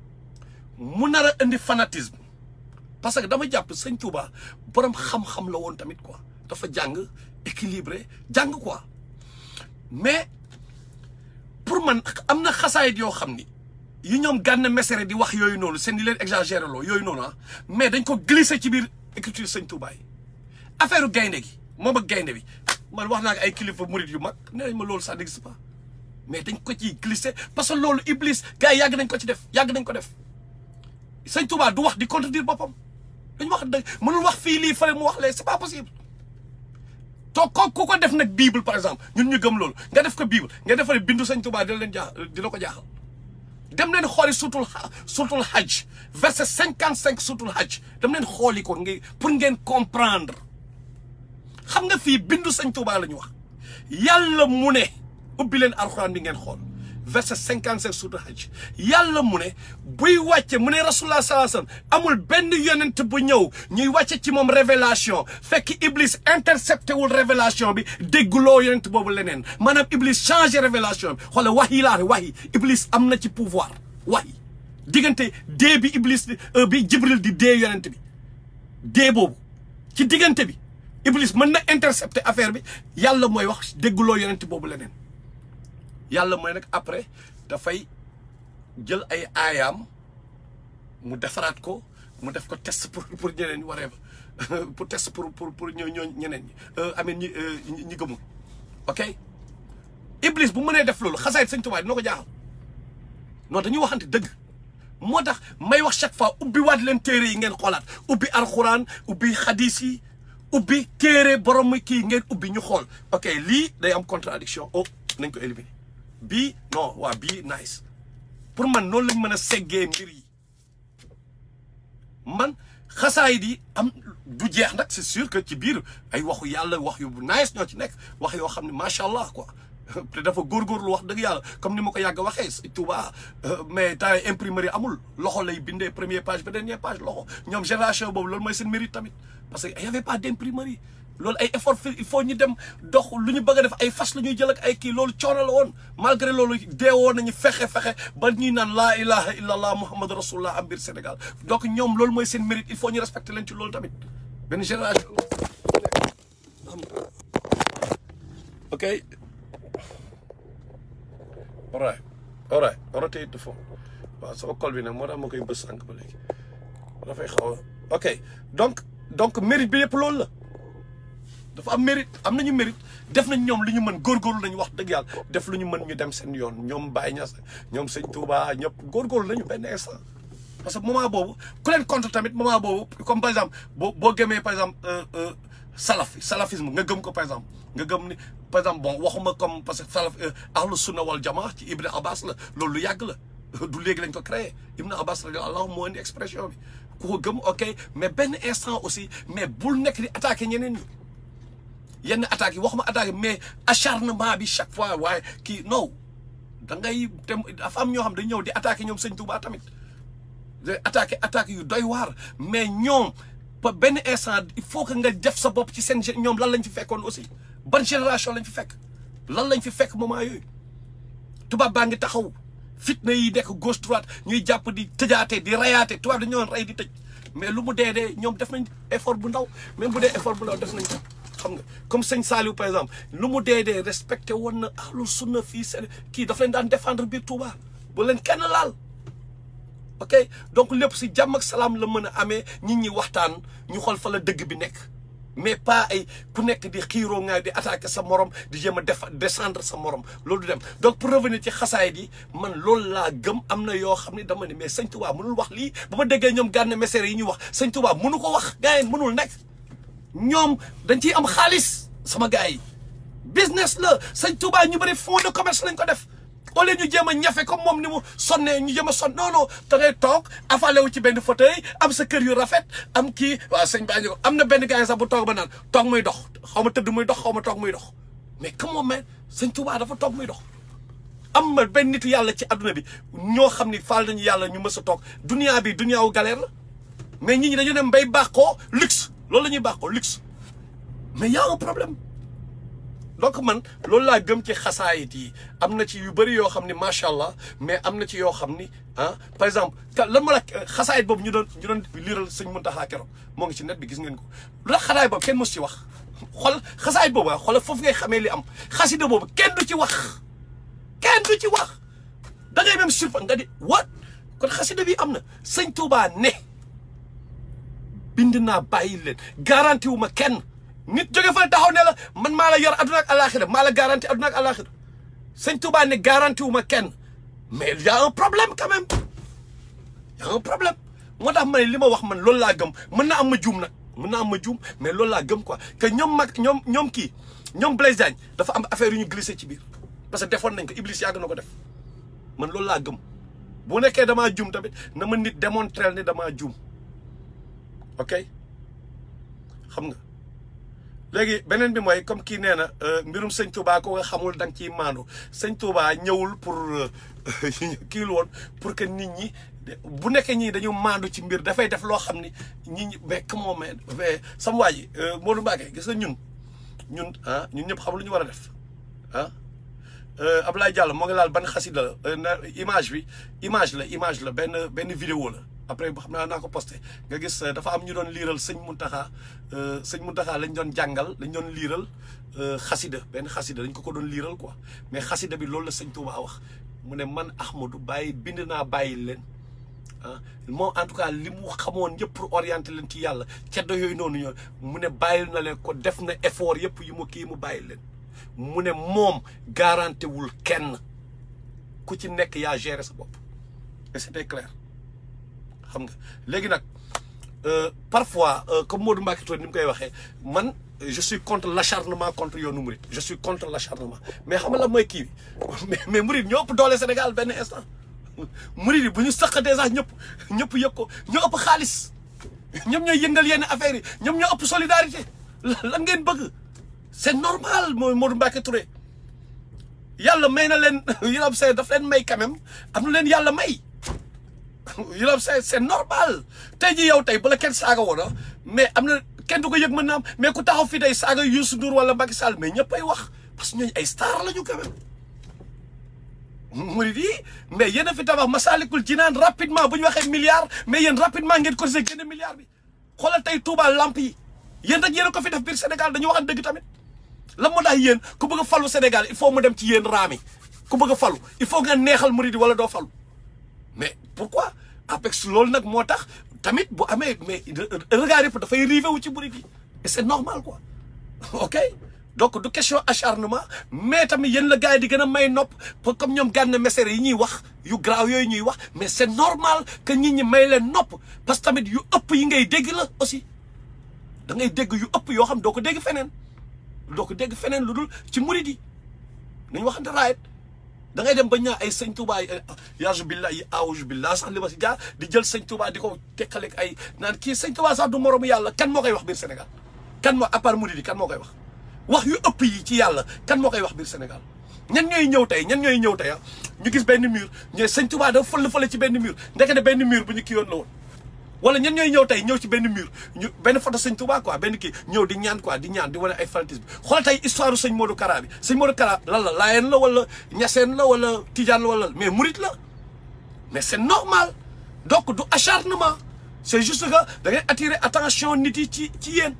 mu nar a indi fanatisme parce que dama jàpp sëñ Touba borom xam-xam la woon tamit quoi dafa jàng équilibré jàng quoi mais. pour man am na xasaayit yoo xam ni yi ñoom Gana Messere di wax yooyu noonu seen di leen exagéré loo yooyu noonu ah mais dañ ko glissé ci biir écriture sëñ Touba yi affaire gaynde gi moom ak gaynde bi man wax naa ko ay kilifa murit yu mag nee nañ ma loolu ça n'existe pas mais dañ ko ciy glissé parce que loolu Iblis gars yi yàgg nañ ko ci def yàgg nañ ko def sëñ Touba du wax di contredire boppam dañu wax dëgg mënul wax fii lii fële mu wax lee c'est pas possible. to ko ku ko def nag bible par exemple ñun ñu gëm loolu nga def ko bible nga defale bindu sëñ Touba dina leen jaax dina ko jaaxal dem leen xooli suutul suutul hajj verset cinquante cinq suutul hajj dem leen xooli ko ngay pour ngeen comprendre xam nga fii bindu sëñ Touba la ñu wax yàlla mu ne ubbi leen alxuraan bi ngeen xool verset cinquante cinq suutul hajj yàlla mu ne buy wàcce mu ne rasulullah sallallahu alayhi wasallam amul benn yonent bu ñëw ñuy wàcce ci moom révélation fekk Iblis intercepté wul révélation bi dégguloo yonent boobu leneen maanaam Iblis changé révélation bi xoolal wax yi laa wax yi Iblis am na ci pouvoir wax yi diggante dee bi Iblis bi Jibril di dee yonent bi dee boobu ci diggante bi Iblis mën na intercepté affaire bi yàlla mooy wax dégguloo yonent boobu leneen yàlla mooy nag après dafay jël ay aayaam mu defaraat ko mu def ko test pour pour ñeneen ñi waree ba pour test pour pour pour ñoo ñoo ñeneen ñi amee ñi ñi gëmul ok Iblis bu mënee def loolu xasaayit sëñ Tuubaa dina ko jaaxal non dañuy waxante dëgg moo tax may wax chaque fois ubbi waat leen téere yi ngeen xoolaat ubbi alxuraan ubbi xadiis yi ubbi téere borom kii ngeen ubbi ñu xool ok lii day am contradiction oh nañ ko éliminer bii non waa bii nice pour man noonu lañ mën a seggee mbir yi man xasaayit yi am du jeex nag c'est sûr que ci biir ay waxu yàlla wax yu nice ñoo ci nekk wax yoo xam ne macha allah quoi te dafa góorgóorlu wax dëgg yàlla comme ni ma ko yàgg waxee Touba mais temps imprimerie amul loxo lay bindee première page ba dernière page loxo ñoom génération boobu loolu mooy seen mérite tamit parce que y avait pas d'imprimerie loolu ay effort il faut ñu dem dox lu ñu bëgg a def ay fas la ñuy jël ak ay kii loolu coono la woon malgré loolu deewoon nañu fexe fexe ba ñuy naan laa ilaha illallah muhammad rasulullah am biir Sénégal donc ñoom loolu mooy seen mérite il faut ñu respecter leen ci loolu tamit benn génération ok all right all right rotate the phone waaw sama col bi nag moo tax ma koy bës sànq ba léegi dafay xaw a ok donc donc mérite bi yëpp loolu la dafa am mérite am nañu mérite def nañ ñoom lu ñu mën góorgóorlu nañu wax dëgg yàlla def lu ñu mën ñu dem seen yoon ñoom Baye Niass ñoom sëñ Touba ñëpp góorgóorlu nañu benn instant parce que moment boobu ku leen contre tamit moment boobu comme par exemple boo boo gëmee par exemple salaf salafisme nga gëm ko par exemple nga gëm ni par exemple bon waxuma comme parce que salaf ahlu sunna wal jamaa ci Ibn Abbas la loolu lu yàgg la du léegi lañ ko créé Ibn Abbas radiyallahu anhu moo indi expression bi ku ko gëm ok mais benn instant aussi mais bul nekk di attaquer ñeneen ñi yenn attaques yi waxuma attaque mais acharnement bi chaque fois waaye kii non da ngay dem dafa am ñoo xam dañ ñëw di attaquer ñoom sëñ Touba tamit de attaquer attaque yu doy waar mais ñoom ba benn instant il faut que nga def sa bopp ci seen ñoom lan lañ fi fekkoon aussi ban génération lañ fi fekk lan lañ fi fekk moment yooyu tubaab baa ngi taxaw fitna yi nekk gauche droite ñuy jàpp di tëjaate di rayaate tubaab dañu doon rey di tëj mais lu mu dee dee ñoom def nañ effort bu ndaw même bu dee effort bu ndaw def nañ ko xam nga comme sëñ Saliou par exemple lu mu dee dee respecté woon na ahlu sunna fii seen kii daf leen daan défendre biir Touba bu leen kenn laal ok donc lépp si jàmm ak salaam la mën a amee nit ñi waxtaan ñu xool fa la dëgg bi nekk mais pas ay ku nekk di xiiroo nga di attaquer sa morom di jéem a def descendre sa morom loolu du dem donc pour revenir ci xasaay di man loolu laa gëm am na yoo xam ne dama ne mais sëñ Touba mënul wax lii ba ma déggee ñoom Gana Messere yi ñuy wax sëñ Touba mënu ko wax gars yi mënul nekk ñoom dañ ciy am xaalis sama gars yi business la sëñ Touba ñu bëri fond de commerce lañ ko def au lieu ñu jéem a ñafe comme moom ni mu sonnee ñu jéem a sonn non non da ngay toog affalé wu ci benn fauteuil am sa kër yu rafet am kii waaw sëñ baa ñu ko am na benn gars sax bu toog ba naan toog muy dox xaw ma tëdd muy dox xaw ma toog muy dox mais comment mais sëñ Touba dafa toog muy dox am na benn nitu yàlla ci adduna bi ñoo xam ni faal nañu yàlla ñu mës a toog dunia bi dunia wu galère la mais nit ñi dañu dem bay baaxoo luxe loolu la ñuy baaxoo luxe mais y a un problème donc man loolu laa gëm ci xasaayit yi am na ci yu bëri yoo xam ni macha allah mais am na ci yoo xam ni ah par exemple lan moo la xasaayit boobu ñu doon ñu doon liiral sëñ Muntaxa keroog moo ngi ci net bi gis ngeen ko lu tax xasaayit boobu kenn mos ci wax xool xasaayit boobu ah xoolal foofu ngay xamee li am xasida boobu kenn du ci wax kenn du ci wax da ngay même surprendre nga di what kon xasida bi am na sëñ Touba ne bind naa bàyyi leen garanti wu ma kenn. nit jóge fa taxaw ne la man maa la yor adduna ak alaxira maa la garanti adduna ak alaxira sëñ Touba ne garanti wu ma kenn mais y a un problème quand même y a un problème moo tax ma ne li ma wax man loolu laa gëm mën na am ma juum nag mën na am ma juum mais loolu laa gëm quoi que ñoom mag ñoom ñoom kii ñoom Blaise Diagne dafa am affaire yu ñu glissé ci biir parce que defoon nañ ko Iblis yàgg na ko def man loolu laa gëm bu nekkee damaa juum tamit na ma nit démontrer ne damaa juum ok xam nga. léegi beneen bi mooy comme kii nee na mbirum sëñ Touba ko nga xamul da nga ciy maandu sëñ Touba ñëwul pour kii lu woon pour que nit ñi bu nekkee ñii dañu maandu ci mbir dafay def loo xam ni nit ñi mais comment mais sama waa ji Modou Mbacké gis nga ñun ñun ah ñun ñëpp xam lu ñu war a def ah Abdoulaye Diallo moo ngi laal ban xasida la image bi image la image la benn benn vidéo la après xam naa naa ko posté nga gis dafa am ñu doon liiral sëñ Muntaxa sëñ Muntaxa lañ doon jàngal lañ doon liiral xasida benn xasida dañ ko ko doon liiral quoi mais xasida bi loolu la sëñ Touba wax mu ne man Ahmadou bàyyi bind naa bàyyi leen ah moom en tout cas li mu xamoon yëpp pour orienter leen ci yàlla ceddo yooyu noonu ñoo mu ne bàyyil na leen ko def na effort yëpp yu mu kii mu bàyyi leen mu ne moom garanté wul kenn ku ci nekk yaa géré sa bopp et c'était clair xam nga léegi nag parfois comme Modou Mbacké Touré ni mu koy waxee man je suis contre l'acharnement contre yoonu Mouride je suis contre l'acharnement mais xam nga la mooy kii bi mais Mouride ñoo ëpp doole Sénégal benn instant Mouride yi bu ñu saqatee sax ñëpp ñëpp yëg ko ñoo ëpp xaalis ñoom ñooy yëngal yenn affaires yi ñoom ñoo ëpp solidarité lan ngeen bëgg c'est normal mooy Modou Mbacké Touré yàlla may na leen yilab see daf leen may quand même am na leen yàlla may you know c'est c'est normal tey jii yow tey bala kenn saaga woon mais am na kenn du ko yëg mën na am mais ku taxaw fii tey saaga Youssou Ndour wala Macky Sall mais ñëpp ay wax parce que ñooñu ay star la ñu quand même murid yi mais yéen a fi tabax Massalikul Jinaan rapidement bu ñu waxee milliard mais yéen rapidement ngeen ko gisee génne milliard bi xoolal tey Touba lamp yi yéen rek yéen a ko fi def biir Sénégal dañu waxan dëgg tamit lan moo tax yéen ku bëgg a falu Sénégal il faut mu dem ci yéen raami ku bëgg a falu il faut nga neexal murid yi wala doo falu mais pourquoi Apex loolu nag moo tax tamit bu amee mais regard yëpp dafay rivé wu ci murid yi et c'est normal quoi ok donc du question acharnement mais tamit yéen la gars yi di gën a may nopp pour comme ñoom Gana Messere yi ñuy wax yu graaw yooyu ñuy wax mais c'est normal que nit ñi may leen nopp parce que tamit yu ëpp yi ngay dégg la aussi da ngay dégg yu ëpp yoo xam doo ko dégg feneen doo ko dégg feneen lu dul ci murid yi nañu waxante raayet da ngay dem ba ñaa ay sëñ Touba yi yaasu billah yi aawuju billah sax li ma si jaar di jël sëñ Touba di ko teqaleeg ay naan kii sëñ Touba sax du moromu yàlla kan moo koy wax biir Sénégal kan moo à part murid yi kan moo koy wax wax yu ëpp yi ci yàlla kan moo koy wax biir Sénégal ñan ñooy ñëw tey ñan ñooy ñëw tey ah ñu gis benn mur ñooy sëñ Touba dafa fël fële ci benn mur ndekete benn mur bu ñu kii yoon la woon wala ñan ñooy ñëw tey ñëw ci benn mur ñu benn photo sëñ Touba quoi benn kii ñëw di ñaan quoi di ñaan di wane ay fanatisme xool tey histoire sëñ Modou Kara bi sëñ Modou Kara lan la Laayeen la wala Ñaseen la wala Tijaan la wala mais murit la mais c'est normal donc du acharnement c'est juste que da ngay attirer attention nit yi ci ci yéen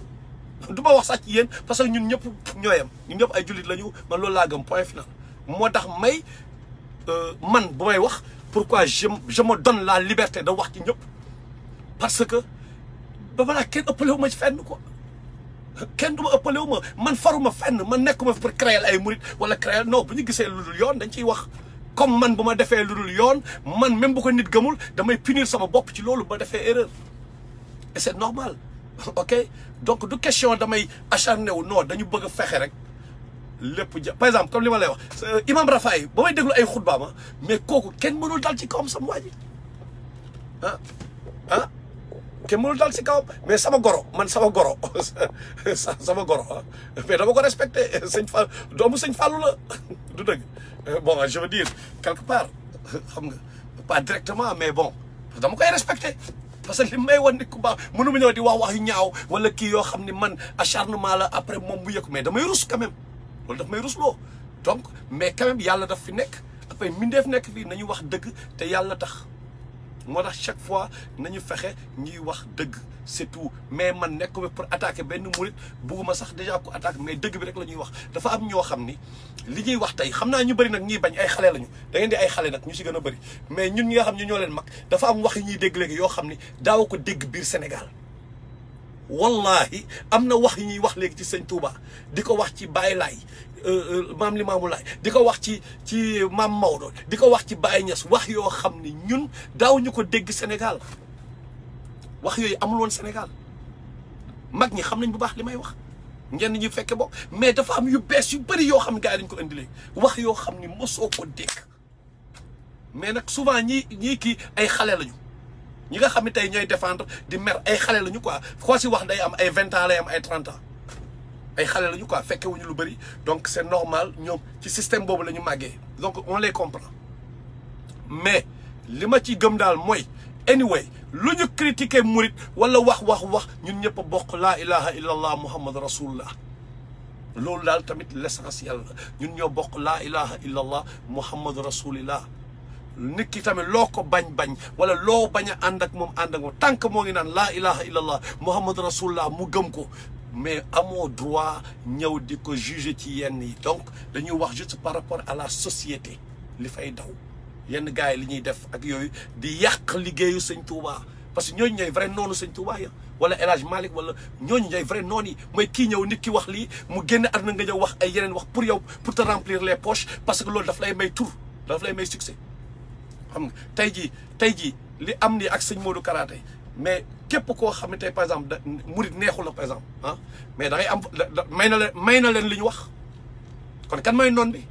du ma wax sax ci yéen parce que ñun ñëpp ñooyam ñun ñëpp ay jullit lañu man loolu laa gëm point final moo tax may man bu may wax pourquoi je je me donne la liberté de wax ci ñëpp parce que ba balaa kenn ëppale wu ma ci fenn quoi kenn du ma ëppale wu ma man faruma fenn man nekkuma pour créer ay murit wala créer non bu ñu gisee lu dul yoon dañ ciy wax comme man bu ma defee lu dul yoon man même bu ko nit gëmul damay punir sama bopp ci loolu ba defee erreur et c'est normal ok donc du question damay acharné wu non dañu bëgg a fexe rek lépp ja par exemple comme li ma lay wax imam Rafaay ba may déglu ay xutba ma mais kooku kenn mënul dal ci kawam sama waa ji ah ah kenn mënul dal ci kawam mais sama goro man sama goro sama goro mais dama ko respecté sëñ Fall doomu sëñ Fallu la du dëgg bon je veux dire quelque part xam nga pas directement mais bon dama koy respecté parce que li may wan nit ku baax mënu ma ñëw di wax wax yu ñaaw wala kii yoo xam ni man acharnement la après moom bu yëg mais damay rus quand même loolu daf may rusloo donc mais quand même yàlla daf fi nekk après mbindeef nekk fii nañu wax dëgg te yàlla tax moo tax chaque fois nañu fexe ñuy wax dëgg c'est tout mais man nekkuma pour attaquer benn murit bugguma sax déjà ko attaque mais dëgg bi rek la ñuy wax dafa am ñoo xam ni li ñuy wax tey xam naa ñu bëri nag ñuy bañ ay xale lañu da ngeen di ay xale nag ñu si gën a bëri mais ñun ñi nga xam ñu ñoo leen mag dafa am wax yi ñuy dégg léegi yoo xam ni daaw ko dégg biir Sénégal wallahi am na wax yi ñuy wax léegi ci sëñ Touba di ko wax ci Baye Laay maam Limaamu Laay di ko wax ci ci maam Maodo di ko wax ci Baye Niass wax yoo xam ni ñun daaw ñu ko dégg Sénégal wax yooyu amul woon Sénégal mag ñi xam nañ bu baax li may wax ñenn ñi fekke bokk mais dafa am yu bees yu bëri yoo xam ne gars yi dañ ko indi léegi wax yoo xam ni mosoo ko dégg mais nag souvent ñi ñii kii ay xale lañu ñi nga xam ne tey ñooy défendre di mer ay xale lañu quoi koo si wax day am ay vingt ans lay am ay trente ans ay xale lañu quoi fekke wuñu lu bëri donc c'est normal ñoom ci système boobu la ñu màggee donc on les comprend mais li ma ci gëm daal mooy anyway lu ñu critiquer murit wala wax wax wax ñun ñëpp a bokk laa ilaha illallah muhammad rasulullah loolu daal tamit l'essentiel la ñun ñoo bokk laa ilaha illallah muhammad rasulillah nit ki tamit loo ko bañ-bañ wala loo bañ a ànd ak moom ànd ak moom tant que moo ngi naan laa ilaha illallah muhammad rasulullah mu gëm ko mais amoo droit ñëw di ko juger ci yenn yi donc dañuy wax juste par rapport à la société li fay daw yenn gars yi li ñuy def ak yooyu di yàq liggéeyu sëñ Touba parce que ñooñu ñooy vrai noonu sëñ Touba ya wala El Hadj Malick wala ñooñu ñooy vrai noonu yi mooy kii ñëw nit ki wax lii mu génn àdduna nga ñëw wax ay yeneen wax pour yow pour te remplir les poches parce que loolu daf lay may tur daf lay may succès xam nga tey jii tey jii li am nii ak sëñ Modou Kara tey mais képp koo xam ne tey par exemple da murit neexul la par exemple ah mais da ngay am may na leen may na leen li ñu wax kon kan may noon bi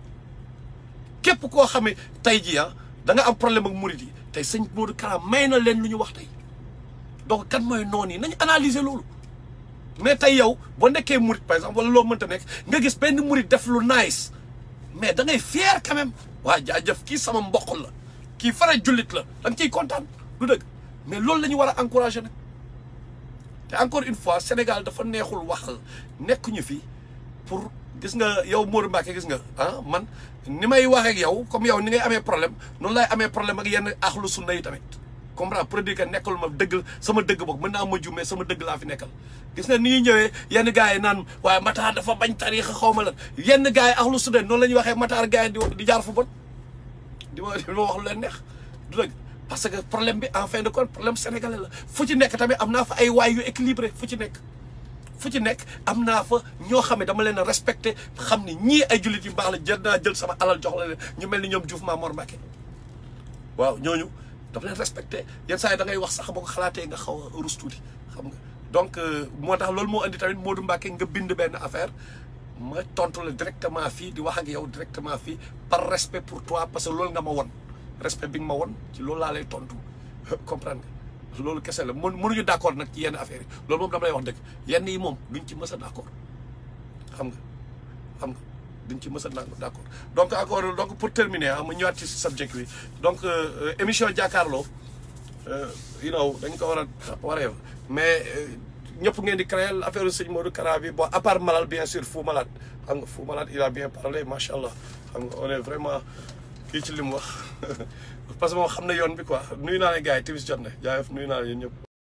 képp koo xam ne tey jii ah da nga am problème ak murit yi tey sëñ Modou Kara may na leen lu ñu wax tey donc kan mooy noon yi nañu analyser loolu mais tey yow boo nekkee murit par exemple wala loo mënta nekk nga gis benn murit def lu nice mais da ngay fier quand même waa jaajëf kii sama mbokk la kii fara jullit la da nga ciy kontaan du dëgg mais loolu la ñu war a encourager nag te encore une fois Sénégal dafa neexul waxal nekkuñu fi pour gis nga yow Modou Mbacké gis nga ah man ni may wax ak yow comme yow ni ngay amee problème noonu lay amee problème ak yenn axlu sunna yi tamit comprendre pour dire que nekkul ma dëgg sama dëgg boog mën naa ma juumee sama dëgg laa fi nekkal gis nga ni ñuy ñëwee yenn gars yi naan waaye Matar dafa bañ tariixa xaw ma lan yenn gars yi axlu sunna noonu la ñuy waxee Matar gars yi di di jaar fu bon di ma di ma wax lu leen neex du dëgg parce que problème bi en fin de compte problème sénégalais la fu ci nekk tamit am naa fa ay waay yu équilibré fu ci nekk fu ci nekk am naa fa ñoo xam ne dama leen a respecté xam ni ñii ay jullit yu baax la jël naa jël sama alal jox la leen ñu mel ni ñoom Diouf Mamor Mbacké waaw ñooñu dama leen respecté yenn saa yi da ngay wax sax boo ko xalaatee nga xaw a rus tuuti xam nga donc moo tax loolu moo indi tamit Modou Mbacké nga bind benn affaire ma tontu la directement fii di wax ak yow directement fii par respect pour toi parce que loolu nga ma won respect bi nga ma won ci loolu laa lay tontu comprendre nga loolu kese la mën mënuñu d' accord nag ci yenn affaires yi loolu moom dama lay wax dëgg yenn yi moom duñ ci mës a d' accord xam nga xam nga duñ ci mës a d' accord donc encore donc pour terminer ah ma ñëwaat ci subject bi donc émission jàkkaarloo you know dañ ko war a waree mais ñëpp ngeen di créer affaire sëñ Modou Kara bi bon à part Malal bien sûr Fou Malade xam nga Fou Malade il a bien parlé macha allah xam nga on est vraiment kii ci li mu wax parce que moom xam na yoon bi quoi nuyu naa leen gars yi timis jot na jaayef nuyu naa leen yéen ñëpp